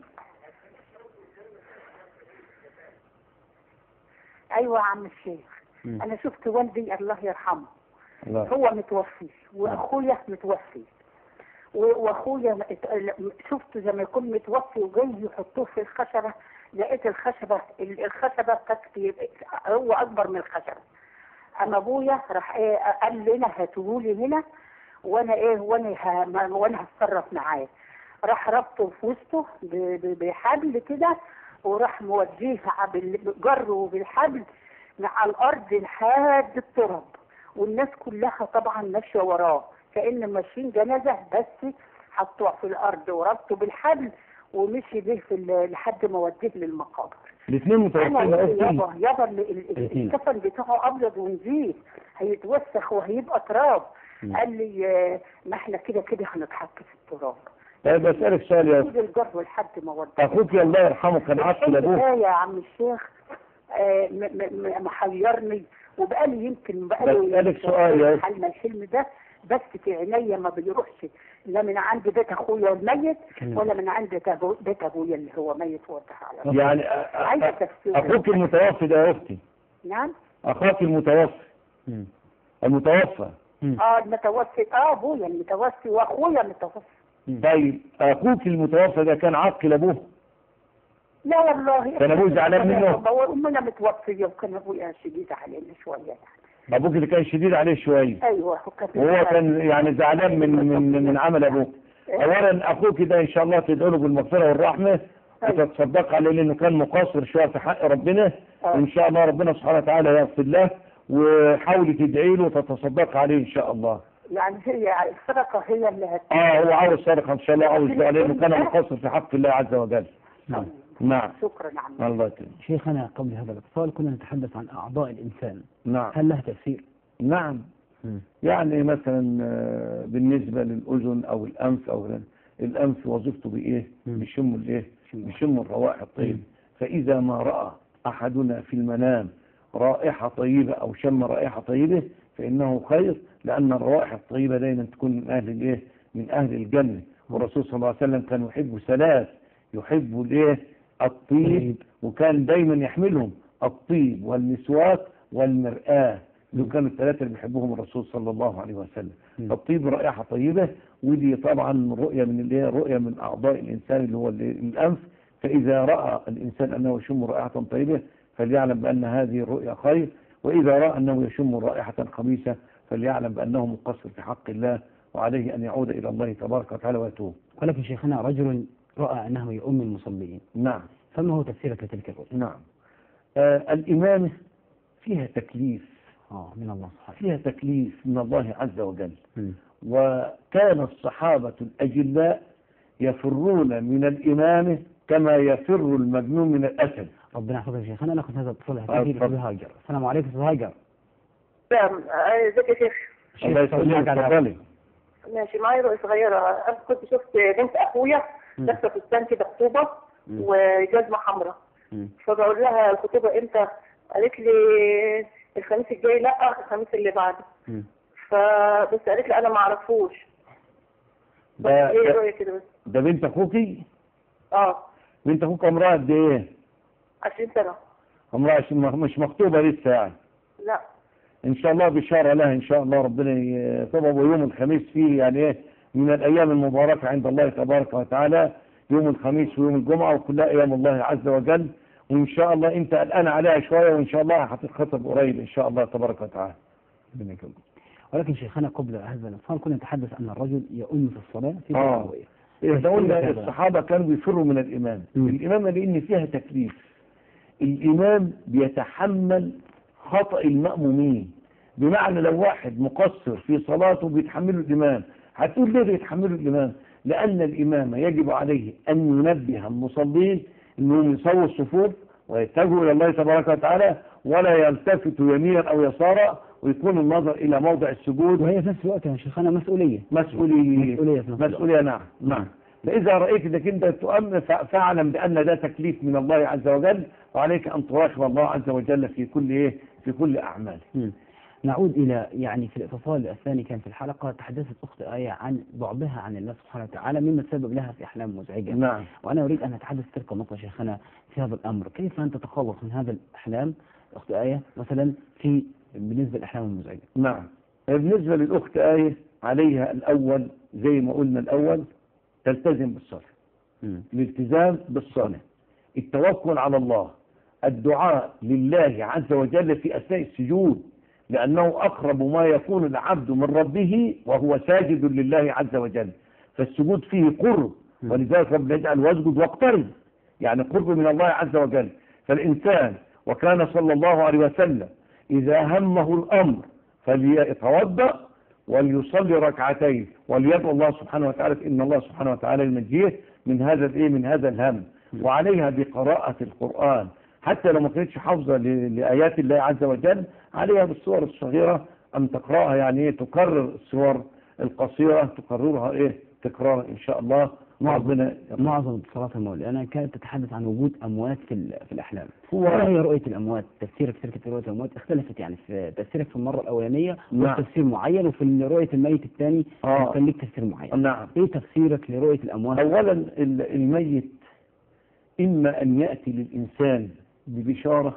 ايوه يا عم الشيخ. مم. انا شفت والدي الله يرحمه الله. هو متوفي واخويا متوفي و- واخويا ات- شفته زي ما يكون متوفي وجاي يحطوه في الخشبه. لقيت الخشبه ال- الخشبه تكفي هو اكبر من الخشبه. اما ابويا راح ايه قال لنا هاتوهولي هنا وانا ايه وانا ه- ما- وانا هتصرف معاه. راح ربطه في وسطه ب- ب- بحبل كده وراح موديه بال- جره بالحبل على الارض لحد التراب، والناس كلها طبعا ماشيه وراه كأن ماشيين جنازه، بس حطوه في الارض وربطه بالحبل ومشي به في ال- لحد ما وديه للمقابر. الاثنين متوفين انا يا قلت اختي. يابا يابا ال- ال- الاثنين. الكفن بتاعه ابيض ونزيف هيتوسخ وهيبقى تراب. مم. قال لي آه، ما احنا كده كده هنتحط في التراب. طيب اسالك سؤال يا اختي. خد الجر لحد ما وديه. اخوك الله يرحمه كان عاقل ابوه. الحلم ده يا عم الشيخ آه، م- م- م- محيرني وبقالي يمكن بقالي بسألك سؤال يا أخي. حلم الحلم ده بس في عينيا ما بيروحش لا من عند بيت اخويا الميت ولا من عند بيت أبو- بيت ابويا اللي هو ميت وضح على راسه. يعني أ- عايزة أ- تفسير. اخوك المتوفي ده يا اختي، نعم. اخاك المتوفي مم. المتوفى. مم. اه المتوفي اه ابويا المتوفي واخويا المتوفي. طيب اخوك المتوفى ده كان عاقل ابوه؟ لا والله كان أبوه زعلان منه؟ امنا متوفيه وكان ابويا شديد علينا شويه يعني. ابوك اللي كان شديد عليه شويه ايوه وكان وهو كان يعني زعلان من من من عمل ابوك. اولا اخوك ده ان شاء الله تدعو له بالمغفره والرحمه وتتصدق عليه لانه كان مقصر شويه في حق ربنا، وان شاء الله ربنا سبحانه وتعالى يغفر له، وحاولي تدعي له وتتصدق عليه ان شاء الله. يعني هي الصدقة هي اللي هت... اه هو عاوز صدقه ان شاء الله، عاوز يدعي عليه لانه كان مقصر في حق الله عز وجل. نعم. نعم. شكرا عم. الله يكرمك. شيخنا قبل هذا الاتصال كنا نتحدث عن أعضاء الإنسان، نعم. هل لها تأثير؟ نعم. مم. يعني مثلا آه، بالنسبة للأذن أو الأنف أو غيره، الأنف وظيفته بإيه؟ مم. بيشم الإيه؟ بيشم الروائح الطيبة. مم. فإذا ما رأى أحدنا في المنام رائحة طيبة أو شم رائحة طيبة فإنه خير، لأن الروائح الطيبة دائما تكون من أهل الإيه؟ من أهل الجنة. والرسول صلى الله عليه وسلم كان يحب ثلاث، يحب الإيه؟ الطيب، وكان دايما يحملهم الطيب والمسواك والمرآة، دول كانوا الثلاثة اللي بيحبهم الرسول صلى الله عليه وسلم. مم. الطيب رائحة طيبة، ودي طبعا رؤية من اللي هي رؤية من أعضاء الإنسان اللي هو اللي- الأنف. فإذا رأى الإنسان أنه يشم رائحة طيبة فليعلم بأن هذه الرؤيا خير، وإذا رأى أنه يشم رائحة خبيثة فليعلم بأنه مقصر في حق الله، وعليه أن يعود إلى الله تبارك وتعالى ويتوب. ولكن شيخنا رجل رأى أنه يؤم المصلين، نعم. فما هو تفسيرك لتلك الرؤيا؟ نعم. آه الإمامة فيها تكليف، آه من الله سبحانه. فيها تكليف من الله عز وجل. مم. وكان الصحابة الأجلاء يفرون من الإمامة كما يفر المجنون من الأسد. ربنا يحفظك يا شيخنا. ناخذ هذا الاتصال آه، الهاتفي اتفضل. لأستاذ هاجر. السلام عليكم أستاذ هاجر. نعم ازيك يا شيخ؟ الله شيخ يسلمك. على- اتفضلي. ماشي، معايا رؤية صغيرة. أنا كنت شفت بنت أخويا مم. لابسة فستان كده خطوبة مم. وجزمة حمراء، مم. فبقول لها الخطوبة إمتى؟ قالت لي الخميس الجاي، لا الخميس اللي بعده. مم. فبس قالت لي أنا ما أعرفوش. ده, إيه ده, رؤية كده بس؟ ده بنت أخوكي؟ أه بنت أخوك عمرها قد إيه؟ عشرين سنة. عمرها عشرين، مش مخطوبة لسه يعني؟ لا. إن شاء الله بشارة لها إن شاء الله، ربنا يطلب يوم الخميس فيه يعني إيه من الأيام المباركة عند الله تبارك وتعالى، يوم الخميس ويوم الجمعة وكلها أيام الله عز وجل. وإن شاء الله أنت قلقان عليها شوية، وإن شاء الله هتتخطب قريب إن شاء الله تبارك وتعالى. ربنا يكرمك. ولكن شيخنا قبل هذا الاتصال كنا نتحدث أن الرجل يؤم في الصلاة في آه. الرؤيا. إذا قلنا هذا. الصحابة كانوا بيفروا من الإمام. مم. الإمامة لأن فيها تكليف، الإمام بيتحمل خطأ المأمومين، بمعنى لو واحد مقصر في صلاته بيتحمله الإمام. هتقول ليه بيتحمله الإمام؟ لأن الإمام يجب عليه أن ينبه المصلين أنهم يسووا الصفوف ويتجهوا إلى الله تبارك وتعالى، ولا يلتفتوا يمينا أو يسارا، ويكون النظر إلى موضع السجود. وهي في نفس الوقت يا شيخنا مسؤولية. مسؤولية. مسؤولية في نفس الوقت. مسؤولية نعم. نعم. فإذا رأيت أنك أنت تؤمن فاعلم بأن ده تكليف من الله عز وجل، وعليك أن تراقب الله عز وجل في كل إيه؟ في كل أعماله. مم. نعود إلى يعني في الاتصال الثاني كان في الحلقة تحدثت أخت آية عن بعدها عن الله سبحانه وتعالى مما تسبب لها في أحلام مزعجة. نعم. وأنا أريد أن أتحدث تلك النقطة شيخنا في هذا الأمر، كيف أن تتخلص من هذا الأحلام أخت آية مثلا في بالنسبة للأحلام المزعجة؟ نعم. بالنسبة للأخت آية عليها الأول زي ما قلنا الأول تلتزم بالصلاة. مم. الالتزام بالصلاة، التوكل على الله، الدعاء لله عز وجل في أثناء السجود، لأنه أقرب ما يكون العبد من ربه وهو ساجد لله عز وجل، فالسجود فيه قرب، ولذلك ربنا يجعل واسجد واقترب، يعني قرب من الله عز وجل. فالإنسان وكان صلى الله عليه وسلم إذا همه الأمر فليتوضأ وليصلي ركعتين وليدعو الله سبحانه وتعالى، إن الله سبحانه وتعالى ينجيه من هذا الإيه من هذا الهم. وعليها بقراءة القرآن حتى لو ما كانتش حافظة لآيات الله عز وجل، عليها بالصور الصغيرة أن تقرأها، يعني إيه تكرر الصور القصيرة تكررها إيه تكرار إن شاء الله. معظم معظم صلاة المولد أنا كانت تتحدث عن وجود أموات في في الأحلام. هو ما هي رؤية الأموات؟ تفسيرك في رؤية الأموات اختلفت يعني في تفسيرك في المرة الأولانية نعم. تفسير معين، وفي رؤية الميت الثاني آه. كان لك تفسير معين. نعم. إيه تفسيرك لرؤية الأموات؟ أولا الميت إما أن يأتي للإنسان ببشارة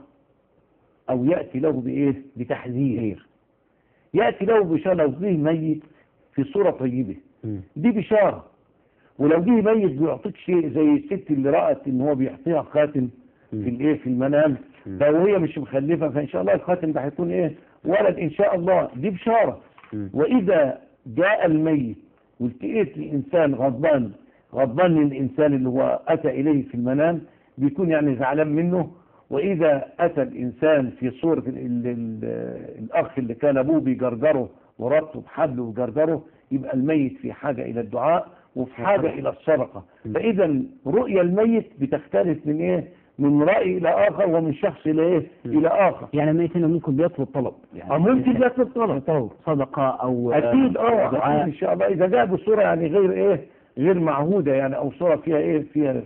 أو يأتي له بإيه بتحذير. يأتي له بشارة لو جه ميت في صورة طيبة م. دي بشارة، ولو جه ميت بيعطيك شيء زي الست اللي رأت إن هو بيعطيها خاتم في الإيه في المنام، فهي مش مخلفة فإن شاء الله الخاتم ده هيكون إيه ولد إن شاء الله، دي بشارة. م. وإذا جاء الميت والتقيت الإنسان غضبان غضبان من الإنسان اللي هو أتى إليه في المنام بيكون يعني زعلان منه. وإذا أتى الإنسان في صورة ال ال ال الأخ اللي كان أبوه بيجرجره وربطه بحبل وجرجره، يبقى الميت في حاجة إلى الدعاء وفي حاجة إلى الصدقة. فإذا رؤيا الميت بتختلف من إيه؟ من رأي إلى آخر ومن شخص إلى إيه؟ إلى آخر. يعني الميت هنا ممكن بيطلب طلب، يعني أه ممكن بيطلب طلب صدقة أو أكيد أه دعاء إن شاء الله، إذا جاء بصورة يعني غير إيه؟ غير معهودة يعني، أو صورة فيها إيه؟ فيها.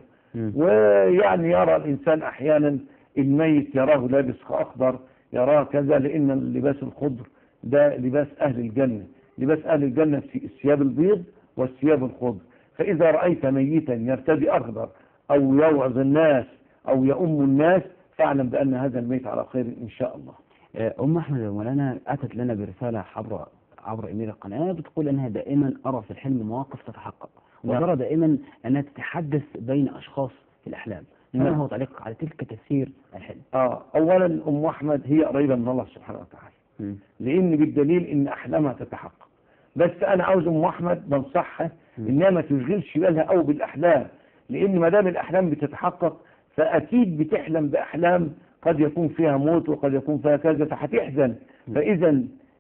ويعني يرى الإنسان أحيانا الميت يراه لابس أخضر، يراه كذا، لأن اللباس الخضر ده لباس أهل الجنة. لباس أهل الجنة في الثياب البيض والثياب الخضر. فإذا رأيت ميتا يرتدي أخضر أو يوعظ الناس أو يؤم الناس فاعلم بأن هذا الميت على خير إن شاء الله. أم أحمد مولانا أتت لنا برسالة عبر عبر إيميل القناة بتقول أنها دائما أرى في الحلم مواقف تتحقق، وترى دائما أنها تتحدث بين أشخاص في الأحلام. ما هو تعليق على تلك تفسير الحلم؟ آه أولا أم أحمد هي قريبة من الله سبحانه وتعالى، لأن بالدليل إن أحلامها تتحقق. بس أنا عاوز أم أحمد بنصحها إنها ما تشغلش بالها أو بالأحلام، لأن ما دام الأحلام بتتحقق فأكيد بتحلم بأحلام قد يكون فيها موت وقد يكون فيها كذا فهتحزن. فإذا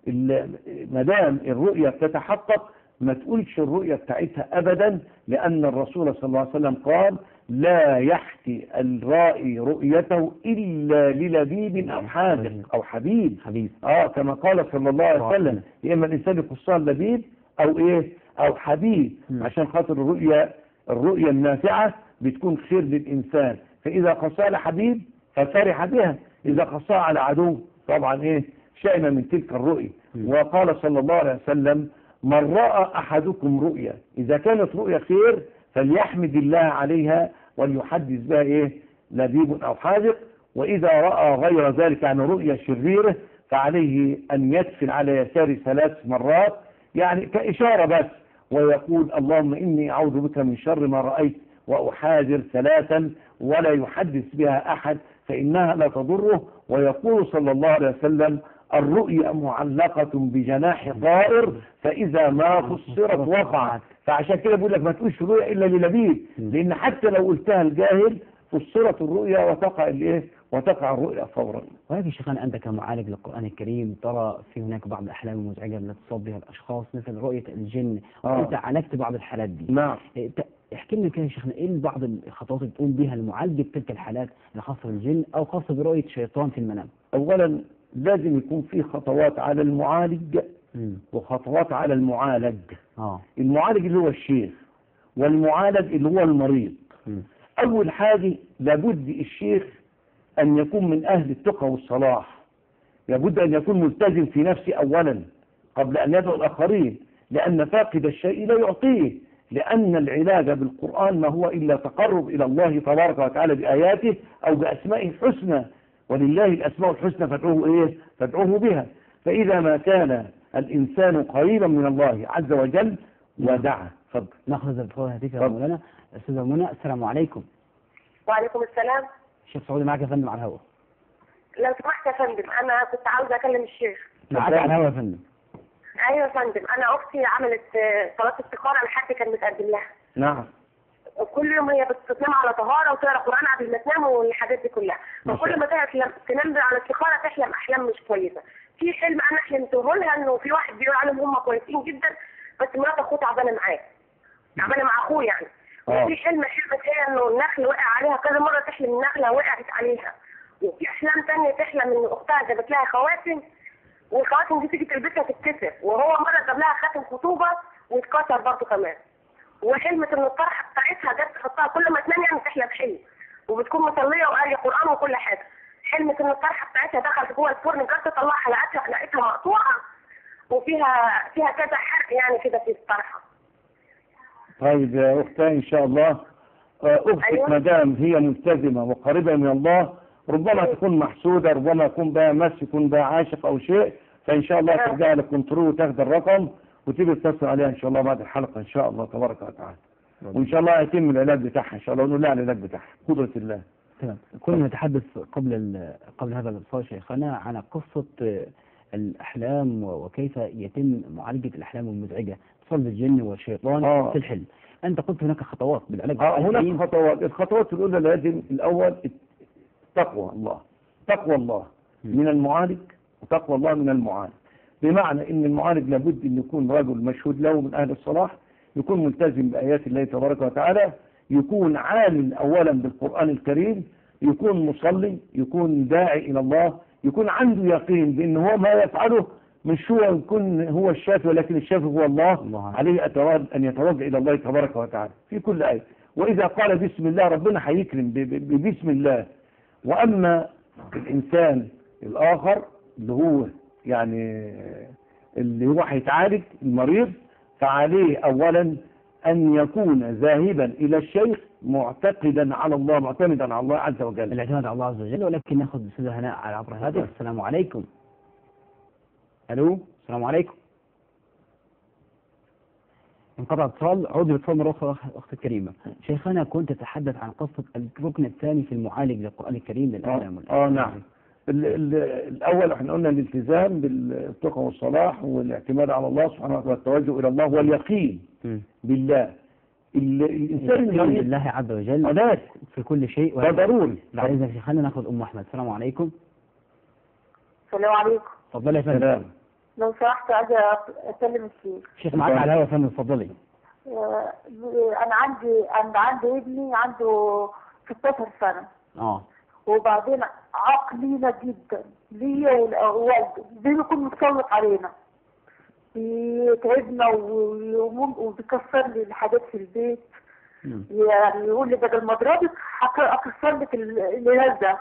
ما دام الرؤية بتتحقق ما تقولش الرؤية بتاعتها أبدا، لأن الرسول صلى الله عليه وسلم قال لا يحكي الرائي رؤيته إلا للبيب أو حاذق أو حبيب حبيب آه كما قال صلى الله عليه وسلم، يا إما الإنسان يقصها لبيب أو إيه أو حبيب، عشان خاطر الرؤية الرؤية النافعة بتكون خير للإنسان. فإذا قصها لحبيب ففرح بها، إذا قصها على عدو طبعا إيه شأن من تلك الرؤية. وقال صلى الله عليه وسلم من رأى أحدكم رؤيا إذا كانت رؤيا خير فليحمد الله عليها وليحدث بها إيه لبيب أو حاذق، وإذا رأى غير ذلك عن رؤيا شريرة فعليه أن يدفن على يساره ثلاث مرات يعني كإشارة بس، ويقول اللهم إني أعوذ بك من شر ما رأيت وأحاذر ثلاثا ولا يحدث بها أحد فإنها لا تضره. ويقول صلى الله عليه وسلم الرؤيا معلقة بجناح طائر فإذا ما فسرت وقعت. فعشان كده بيقول لك ما تقولش رؤيا إلا للبيب، لأن حتى لو قلتها الجاهل فسرت الرؤيا وتقع الايه وتقع الرؤيا فورا. ولكن شيخنا أنت كمعالج للقرآن الكريم ترى في هناك بعض الأحلام المزعجة التي تصاب بها الأشخاص مثل رؤية الجن، آه. وأنت عالجت بعض الحالات دي. نعم. احكي لنا كده يا شيخنا ايه بعض الخطوات اللي تقوم بها لمعالجة تلك الحالات الخاصة بالجن أو خاصة برؤية شيطان في المنام؟ أولا لازم يكون في خطوات على المعالج م. وخطوات على المعالج. آه. المعالج اللي هو الشيخ والمعالج اللي هو المريض. م. أول حاجة لابد الشيخ أن يكون من أهل التقى والصلاح، لابد أن يكون ملتزم في نفسه أولا قبل أن يدعو الآخرين، لأن فاقد الشيء لا يعطيه، لأن العلاج بالقرآن ما هو إلا تقرب إلى الله تبارك وتعالى بآياته أو بأسمائه الحسنى، ولله الأسماء الحسنى فادعوه إيه؟ فادعوه بها. فإذا ما كان الإنسان قريبا من الله عز وجل ودعا. تفضل. ناخذ الفضل هاتيك يا مولانا. أستاذة منى السلام عليكم. وعليكم السلام. الشيخ سعودي معك يا فندم على الهواء. لو سمحت يا فندم أنا كنت عاوزة أكلم الشيخ. معك على الهواء يا فندم. ايوه يا فندم انا اختي عملت صلاه استخاره لحد كان متقدم لها. نعم. كل يوم هي بتنام على طهاره وتقرا قران قبل ما تنام والحاجات دي كلها، فكل ما تحلم تنام على استخاره تحلم احلام مش كويسه. في حلم انا حلمته لها انه في واحد بيقول عليهم هم كويسين جدا بس مرات اخوه تعبانه معاه. تعبانه مع اخوه يعني. وفي حلم حلمت هي انه النخل وقع عليها كذا مره تحلم النخله وقعت عليها. وفي احلام ثانيه تحلم ان اختها جابت لها خواتم والخواتم دي تيجي تلبسها تتكسر، وهو مرة جاب لها خاتم خطوبة واتكسر برضه كمان. وحلمت ان الطرحة بتاعتها جت تحطها كل ما تنام يعني تحلم حلم وبتكون مصلية وقارية قرآن وكل حاجة. حلمت ان الطرحة بتاعتها دخلت جوه الفرن جت تطلعها لقيتها لقيتها مقطوعة وفيها فيها كذا حرق يعني كده في الطرحة. طيب يا أختي إن شاء الله أختك أيوة. ما دام هي ملتزمة وقريبة من الله ربما تكون محسودة، ربما يكون بها مس، يكون بها عاشق أو شيء، فإن شاء الله ترجع للكنترول وتاخد الرقم وتيجي تتصل عليها إن شاء الله بعد الحلقة إن شاء الله تبارك وتعالى، وإن شاء الله يتم العلاج بتاعها إن شاء الله ونقول لها العلاج بتاعها قدرة الله. تمام. كنا نتحدث قبل قبل هذا الاتصال شيخنا عن قصة الأحلام وكيف يتم معالجة الأحلام المزعجة اتصال بالجن والشيطان آه. في الحلم. أنت قلت هناك خطوات بالعلاج آه هناك الكريم. خطوات. الخطوات الأولى لازم الأول تقوى الله، تقوى الله من المعالج وتقوى الله من المعالج. بمعنى ان المعالج لابد ان يكون رجل مشهود له من اهل الصلاح، يكون ملتزم بايات الله تبارك وتعالى، يكون عالم اولا بالقرآن الكريم، يكون مصلي، يكون داعي الى الله، يكون عنده يقين بان هو ما يفعله مش هو يكون هو الشافي ولكن الشافي هو الله, الله. عليه ان يتوجه الى الله تبارك وتعالى في كل آية. واذا قال بسم الله ربنا هيكرم ببسم الله. واما الانسان الاخر اللي هو يعني اللي هو هيتعالج المريض، فعليه اولا ان يكون ذاهبا الى الشيخ معتقدا على الله، معتمدا على الله عز وجل. الاعتماد على الله عز وجل. ولكن ناخذ الاستاذه هناء على عبر الهاتف. السلام عليكم. الو السلام عليكم. انقطع اتصال، عود الاتصال مره اخرى اختي الكريمه. شيخنا كنت تتحدث عن قصه الركن الثاني في المعالج للقران الكريم للاسلام. اه, آه نعم. ال ال الاول احنا قلنا الالتزام بالتقوى والصلاح والاعتماد على الله سبحانه وتعالى والتوجه الى الله واليقين م. بالله. الانسان المريض بالله عز وجل هناك في كل شيء. ده ضروري. فاذا في خلينا ناخذ ام احمد. السلام عليكم. السلام عليكم. اتفضلي يا فندم. لو سمحت عايزه اكلم الشيخ. الشيخ معاك على الهواء يا فندم، اتفضلي. انا عندي انا عندي ابني عنده ستاشر سنه. اه وبعدين عقلينا جدا ليا ووالده، زي ما يكون متسلط علينا، بيتعبنا وبيكسر لي الحاجات في البيت. م. يعني يقول لي بدل ما اضربك اكسر لك الجهاز ده.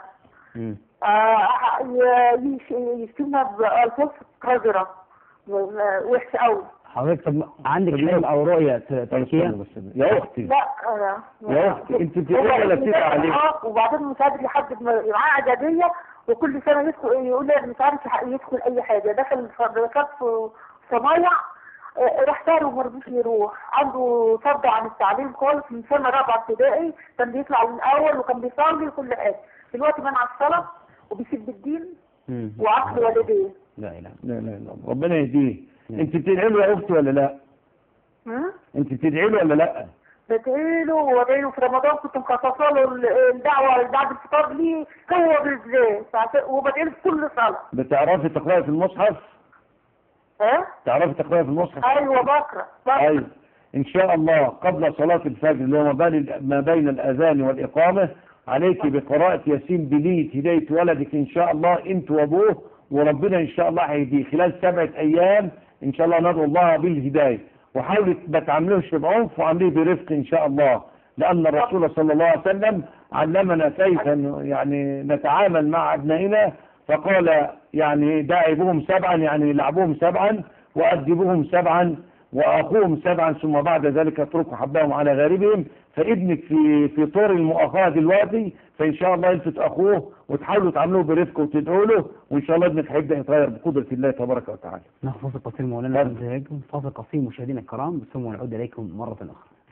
آه يشتمنا بألفاظ قذرة وحشة قوي. حضرتك طب عندك حلم او رؤيه تركيه؟ يا اختي لا انا يا اختي انت بتقولي ولا بتقولي عليه؟ وبعدين مش قادر لحد معاه اعداديه، وكل سنه يدخل يقول لي مش عارف يدخل اي حاجه، دخل دخل في صنايع راح تاني وما رضيش يروح، عنده صد عن التعليم خالص من سنه رابعه ابتدائي، كان بيطلع من الاول وكان بيصلي وكل حاجه، دلوقتي منع الصلاه وبيسيب الدين وعقل والديه. لا اله لا لا لا ربنا يهديه. انت بتدعي له يا اختي ولا لا؟ ها؟ انت بتدعي له ولا لا؟ بدعي له وادعي له في رمضان، كنت مخصصه له الدعوه بعد الفطار ليه هو بالذات، وبدعي له في كل صلاه. بتعرفي تقراي في المصحف؟ ها؟ تعرفي تقراي في المصحف؟ ايوه بقرا بقرا. ايوه ان شاء الله قبل صلاه الفجر اللي هو ما بين الاذان والاقامه عليك بقراءه ياسين بنيه هدايه ولدك ان شاء الله انت وابوه، وربنا ان شاء الله هيديه خلال سبعه ايام ان شاء الله. ندعو الله بالهدايه، وحاولوا ما تعملوش بعنف وعامليه برفق ان شاء الله، لان الرسول صلى الله عليه وسلم علمنا كيف يعني نتعامل مع ابنائنا، فقال يعني داعبوهم سبعا يعني لعبوهم سبعا وادبوهم سبعا واخوهم سبعا ثم بعد ذلك اتركوا حبهم على غاربهم. فابنك في في طور المؤاخاه دلوقتي، فان شاء الله يلفت اخوه وتحاولوا تعاملوه برفق وتدعوا له، وان شاء الله ابنك هيبدا يتغير بقدره الله تبارك وتعالى. ناخذ فاصل قصير مولانا، فاصل قصير مشاهدينا الكرام ثم نعود اليكم مره اخرى.